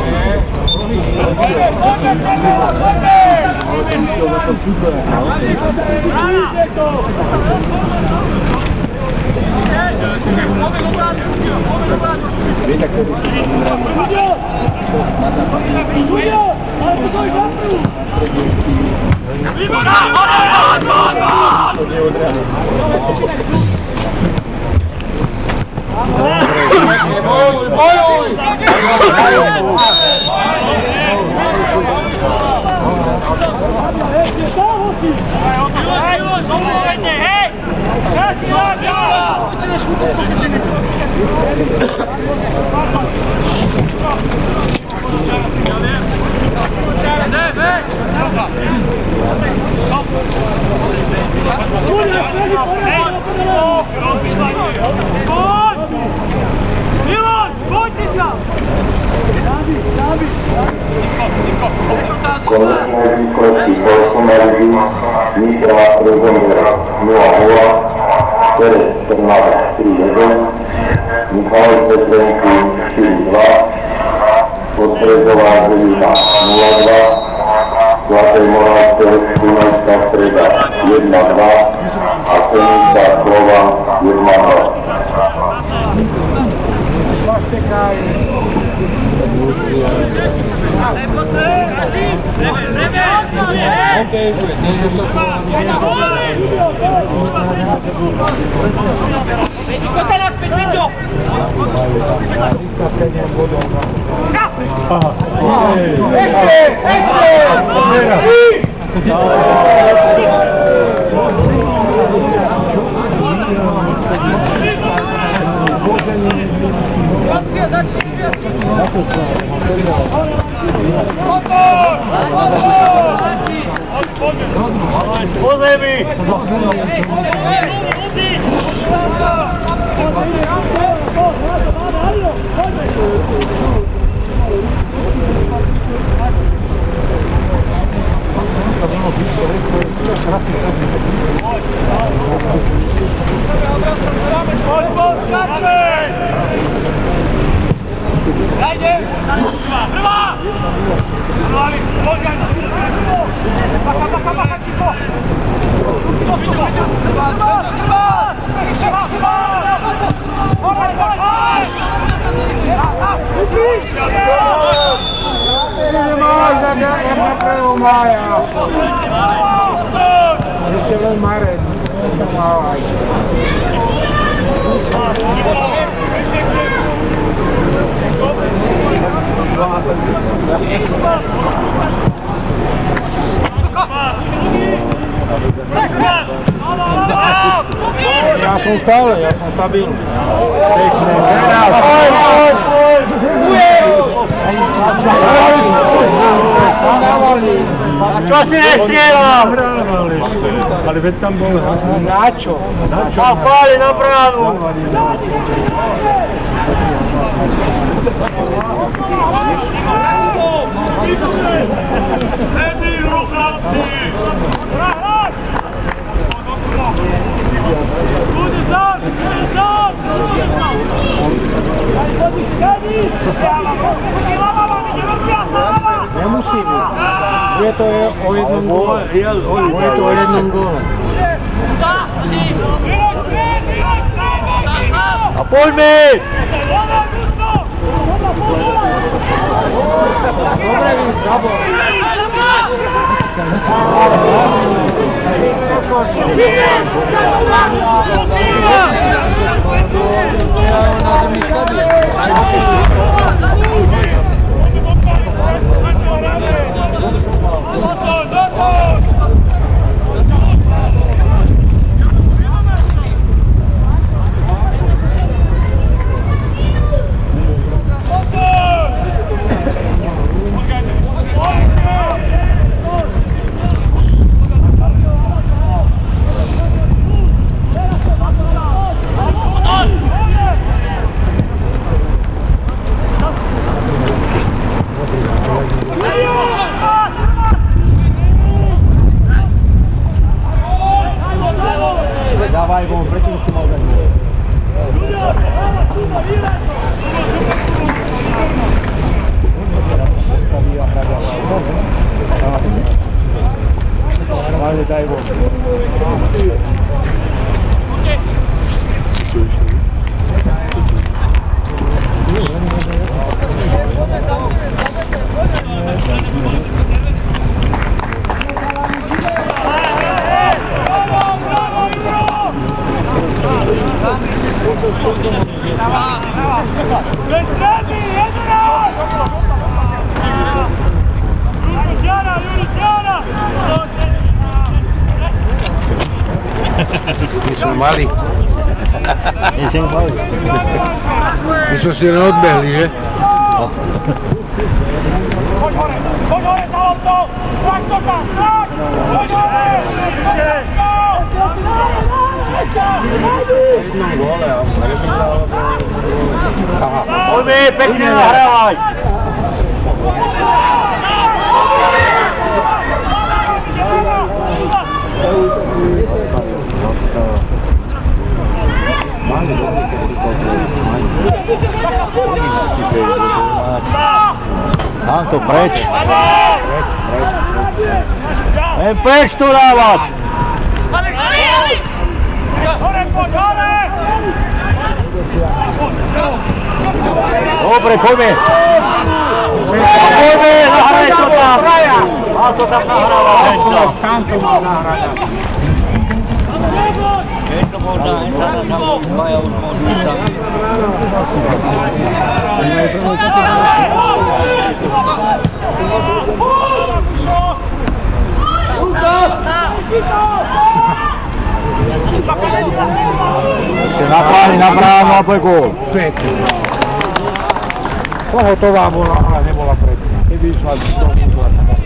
Bojuj, bojuj! Konečné výsledky Polskomerizy, Nitra Rozumir nula nula, Terec Trnava tri jeden, Michal Petrenky štyri dva, Podbrezová Zelina nula dva, Svatej Moravce Dunajská Streda jedna dva a Senica Slovan jedna nula. Okej, Po zemi! Ajde! Prva! Prva! Baka, baka, baka, Čiko! Nie można, jak na kraju maja. Jeszcze len marec. Małaj. Ja som stále, ja som stabilný. Pekne, teraz. A čo si nestrieľal? Ale veď tam bol... Na čo? A páli na bránu. Edi, ruka, ty! Bude zad! Zad! Nemusí byť. Je to o jednom góle. Je to o jednom góle. A poďme! Dobre, Vinc, zabol. Dávaj von, prečo by si mal dať? Hlavne daj von. My sme mali. My sme si len odbehli, že? Poď hore, poď hore, dalo to! Tlač to tam, tlač! Poď hore! Poďme, pekne nahrávaj! Dám to preč. Len preč to dávať. Hore, poď, hore! Dobre, poďme. Poďme, nahraj to tam. Má to tam nahrávať. Tam to má nahrávať. Keď to možná, tam maja už možný sami. Napláni napravo a poď gól. Pekne. Pohotová bola, ale nebola presná. Keby išla z toho útla.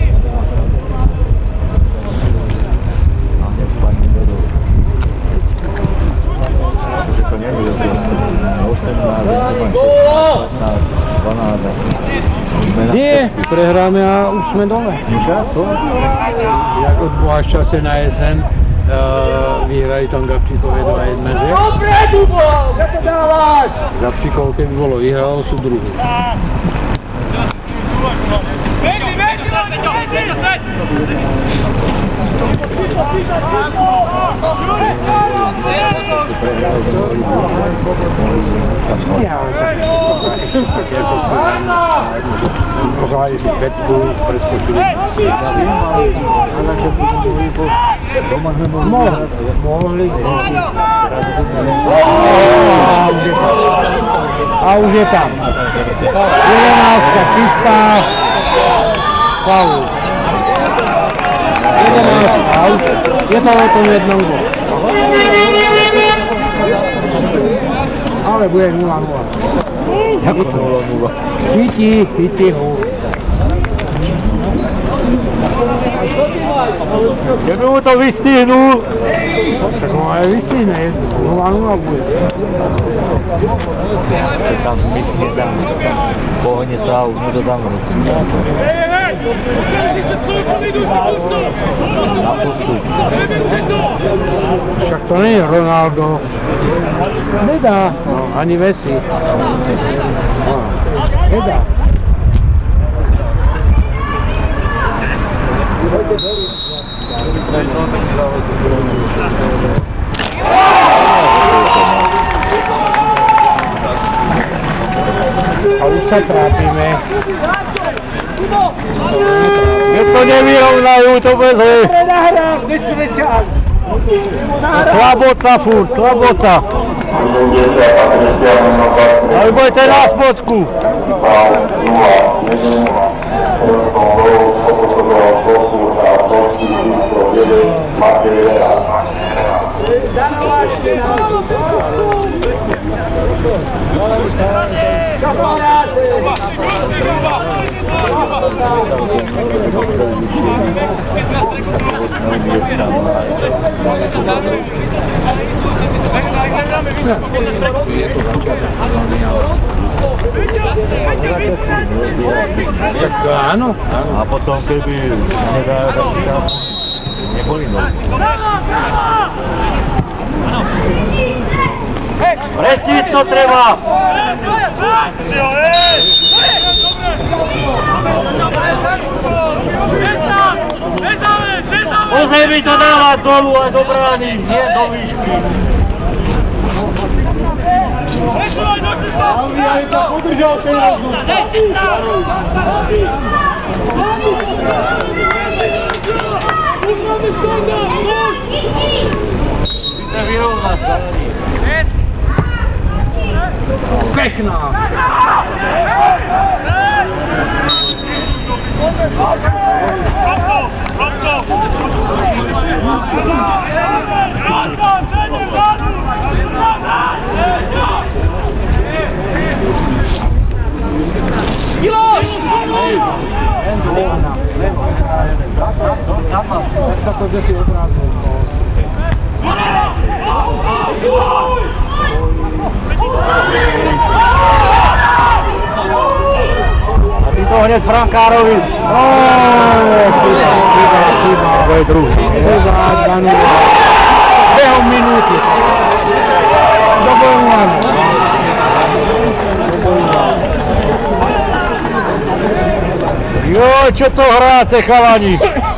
Takže to nie je osemnásť, pätnásť, dvanásť. Nie, prehráme a už sme dole. Jak od Bohašťase na jeseň vyhrali tam Gabčíkové dva jedna. Dopredu bol! Kde to dávaš? Gabčíkov, keby bolo vyhralo, sú druhú. Vedi, vedi, vedi, vedi! Pohrali si Petku, preskočili. Mohli. A už je tam. jedenáctka čistá. Faul. jedenáctka. Je to o tom jednom gól. Ale bude nula nula. Ako nula nula? Chytí, chytí ho. Keby mu to vystihnul, tak mu aj vystihne jednu. nula nula bude. Tam smyslne tam pohne sa a už mu to tam ruku. Na postup. Však to nie je Ronaldo. Nedá, no, ani Messi. No, nedá. A už sa trápime. Keď to nevyrovnajú, to bez hry. Slabota furt, slabota. Ale budete na spodku. Však áno, áno. A potom keby nedajú, tak neboli nohy. Presniť to treba! Po zemi to dávať dolu aj do brány, nie do výšky. Ja to udržal ten rozhľad. Sice vyrovná starý. Pekná! Już! Tak sa to desí obrátne. A ty to hneď Frankárovi. Oooo, chyba, chyba, chyba. To je druhý. Chyba, dva nula. Behom minúty. Dobolňované. Joj, čo to hráte, chalani?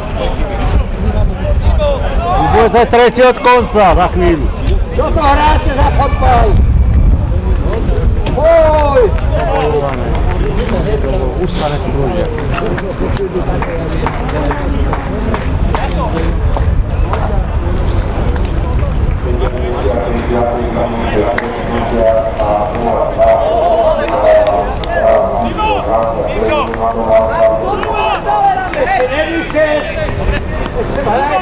Bude sa tretí od konca za chvíľu. Čo to hráte za fotbal? Oj! Už sa nesprúžia. Ešte nevíš,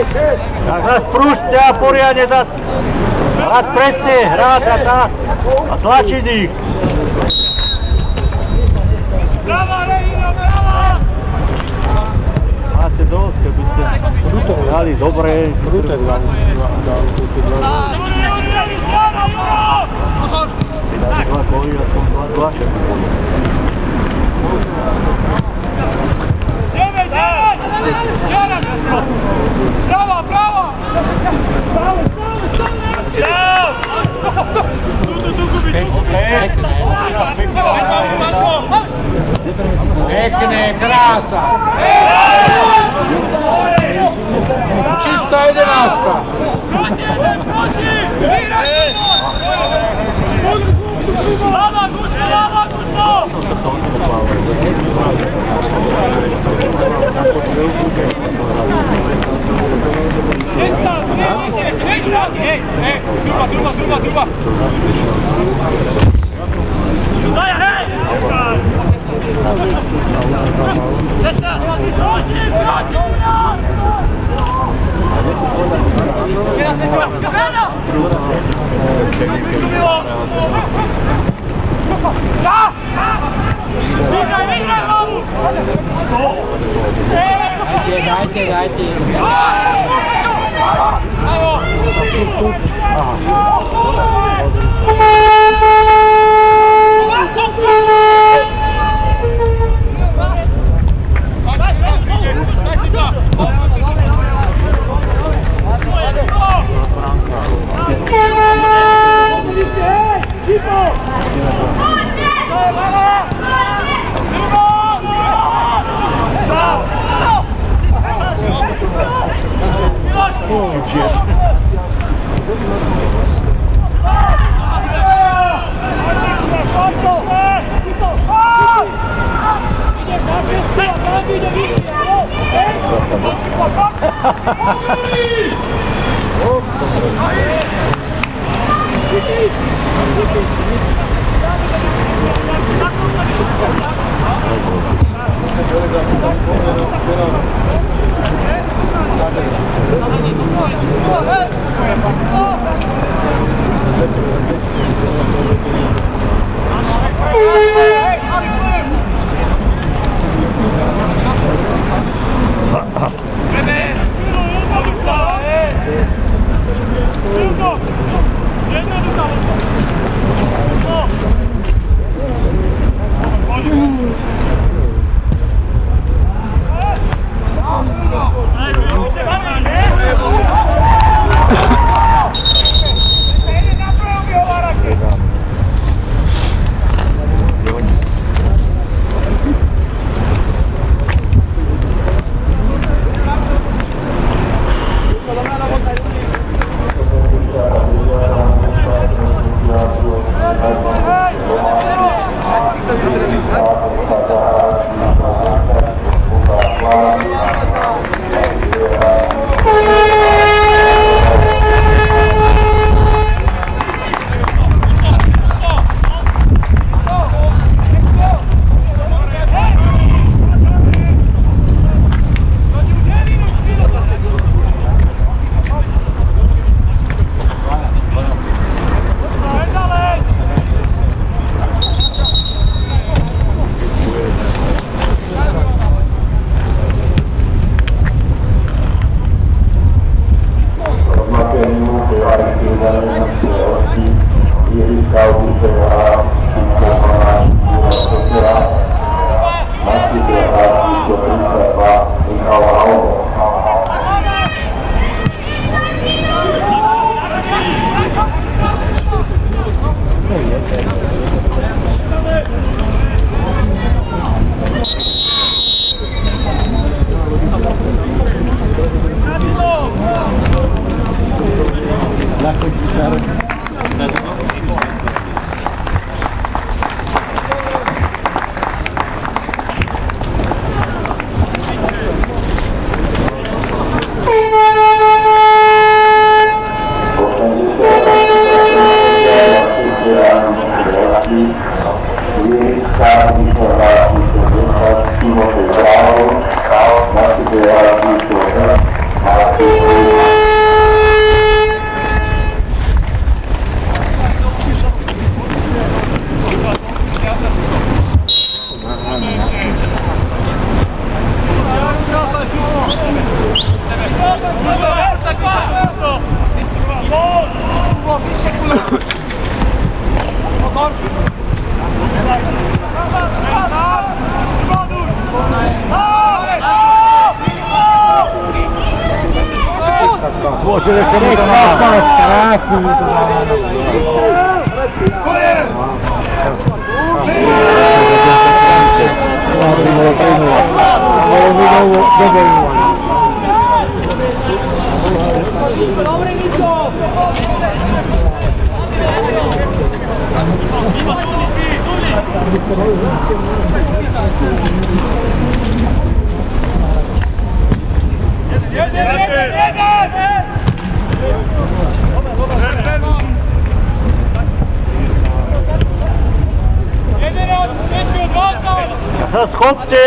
Tak zas prúžte a poriadne dať. Hrať presne, hrať a tak. A tlačiť ich. Bravo, Reino, bravo! Máte dosť, keby ste hrali dobre. Krúte hrali. Dáte dva góly, aspoň dva dva. Devej, devej! Bravo, bravo! Bravo, bravo! Tu, tu, tu, gubiš! Pekne, krása. Čistá jedenáctka. Bravo, Gusto, bravo, Gusto! Hej, hej, truba, truba, truba, truba! Daj, hej! Cesta! Proti, proti! Ja! Vygraj, vygraj hlavu! Dajte, dajte, dajte. Thank you. Bože, nech mi to nápad, krásný mi to dá. Dobre, Nico! Jeden, jeden, jeden! Jeden od pięciu, dwa! Schopte!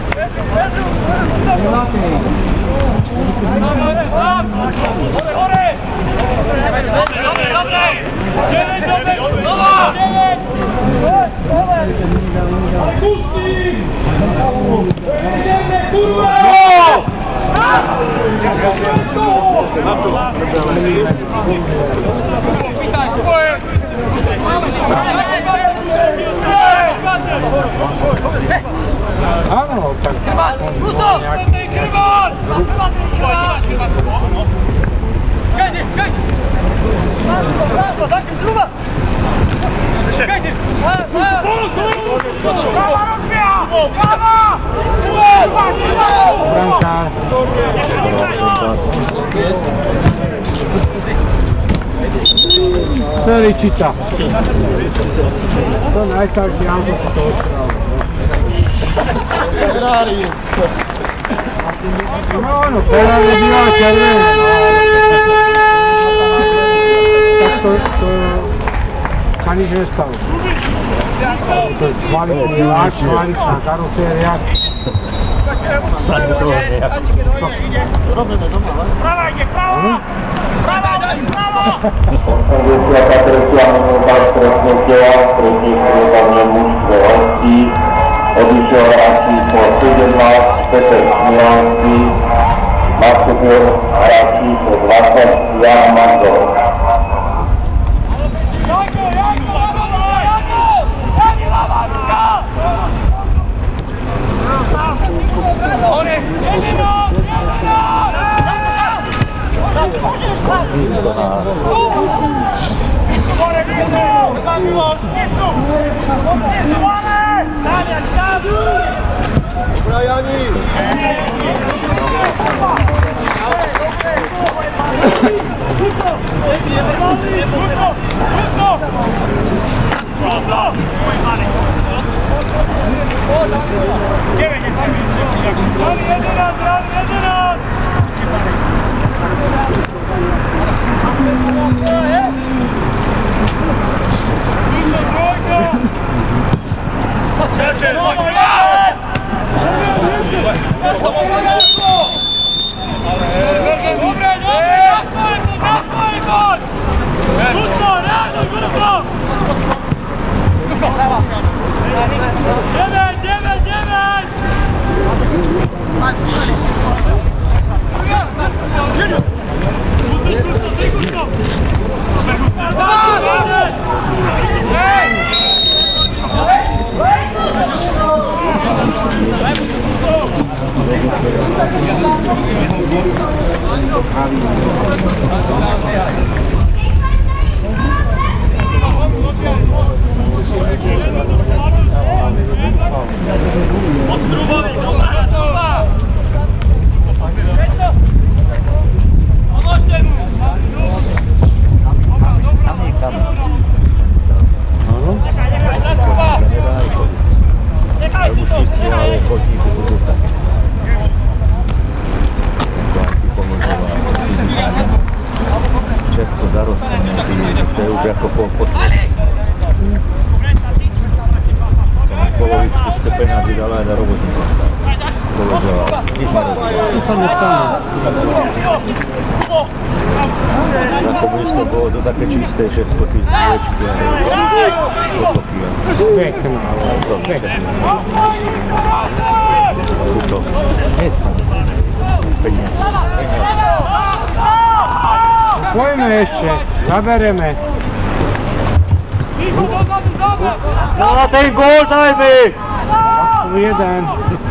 Áno, tak... Krvat! Rusto! Krvat! Krvat! Kajde, kajde! Bravo, takým druga! Kajde! Brava, rozbija! Brava! Brankár. Feličita. To najstarší auto si to odstral. Ferrari! No, no, Ferrari býva červené. Tak to, to sa nič nestalo. To je kvalitný láč, kvalitná karoséria. Robíme doma, ale? Prava ide, prava! Prava, prava! osemdesiata tretia minúta stretnutia, tretí strieľovne mužstvo hostí, odišiel hráč číslo sedemnásť, Peter Smilanský, nastúpil hráč číslo dvadsať, Jan Mandol. Janko, Janko, Janko, Janko! Janko, Lavanska! Hore, jedino, jedino! Hore, jedino! Zabilo, jedno! Hore! Stania, stavu! Brajani! Na komunistov bolo to také čisté všetko, tí zviečky a potoky. Pekná, ale pekná. Tuto. Peniaz. Pojďme ještě, zabereme. No na ten gól dajmy! jeden.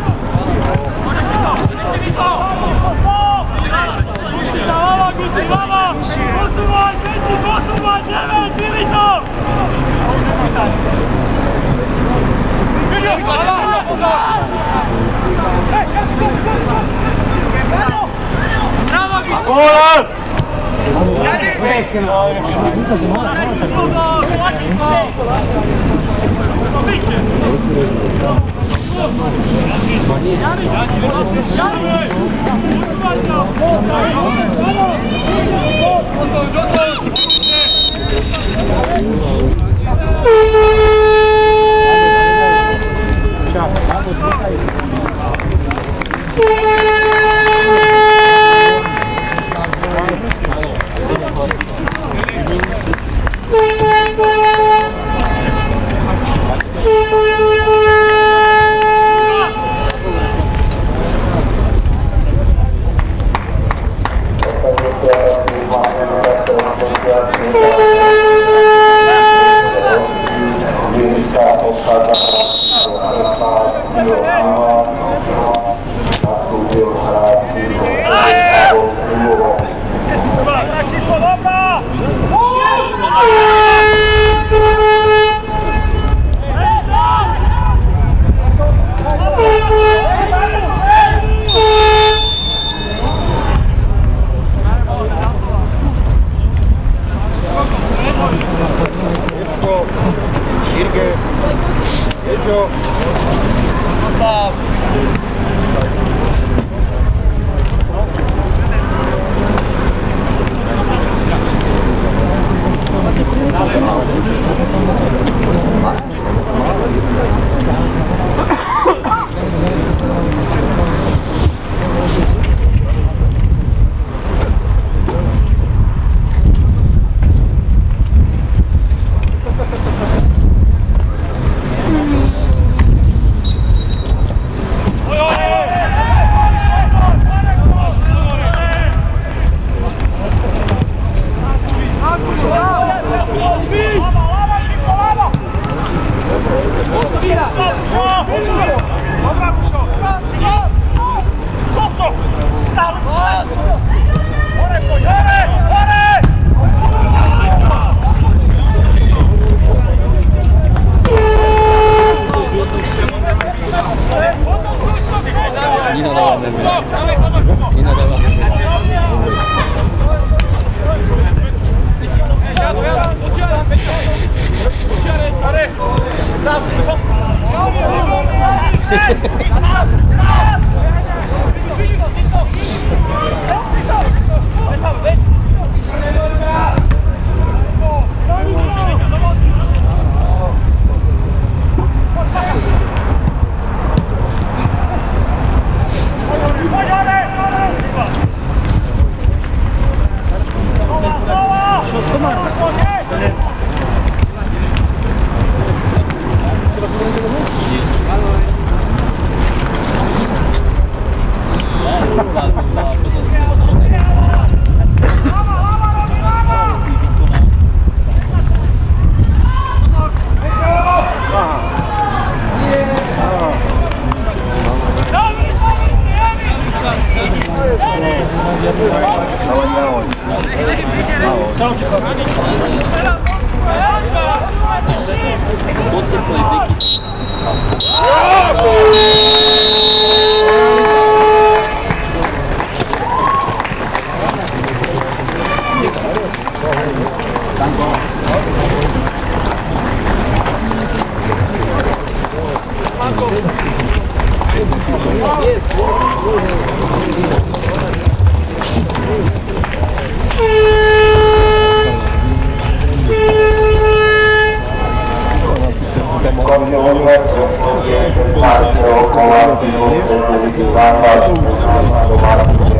Gol!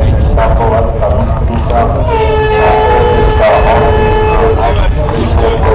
Thank you.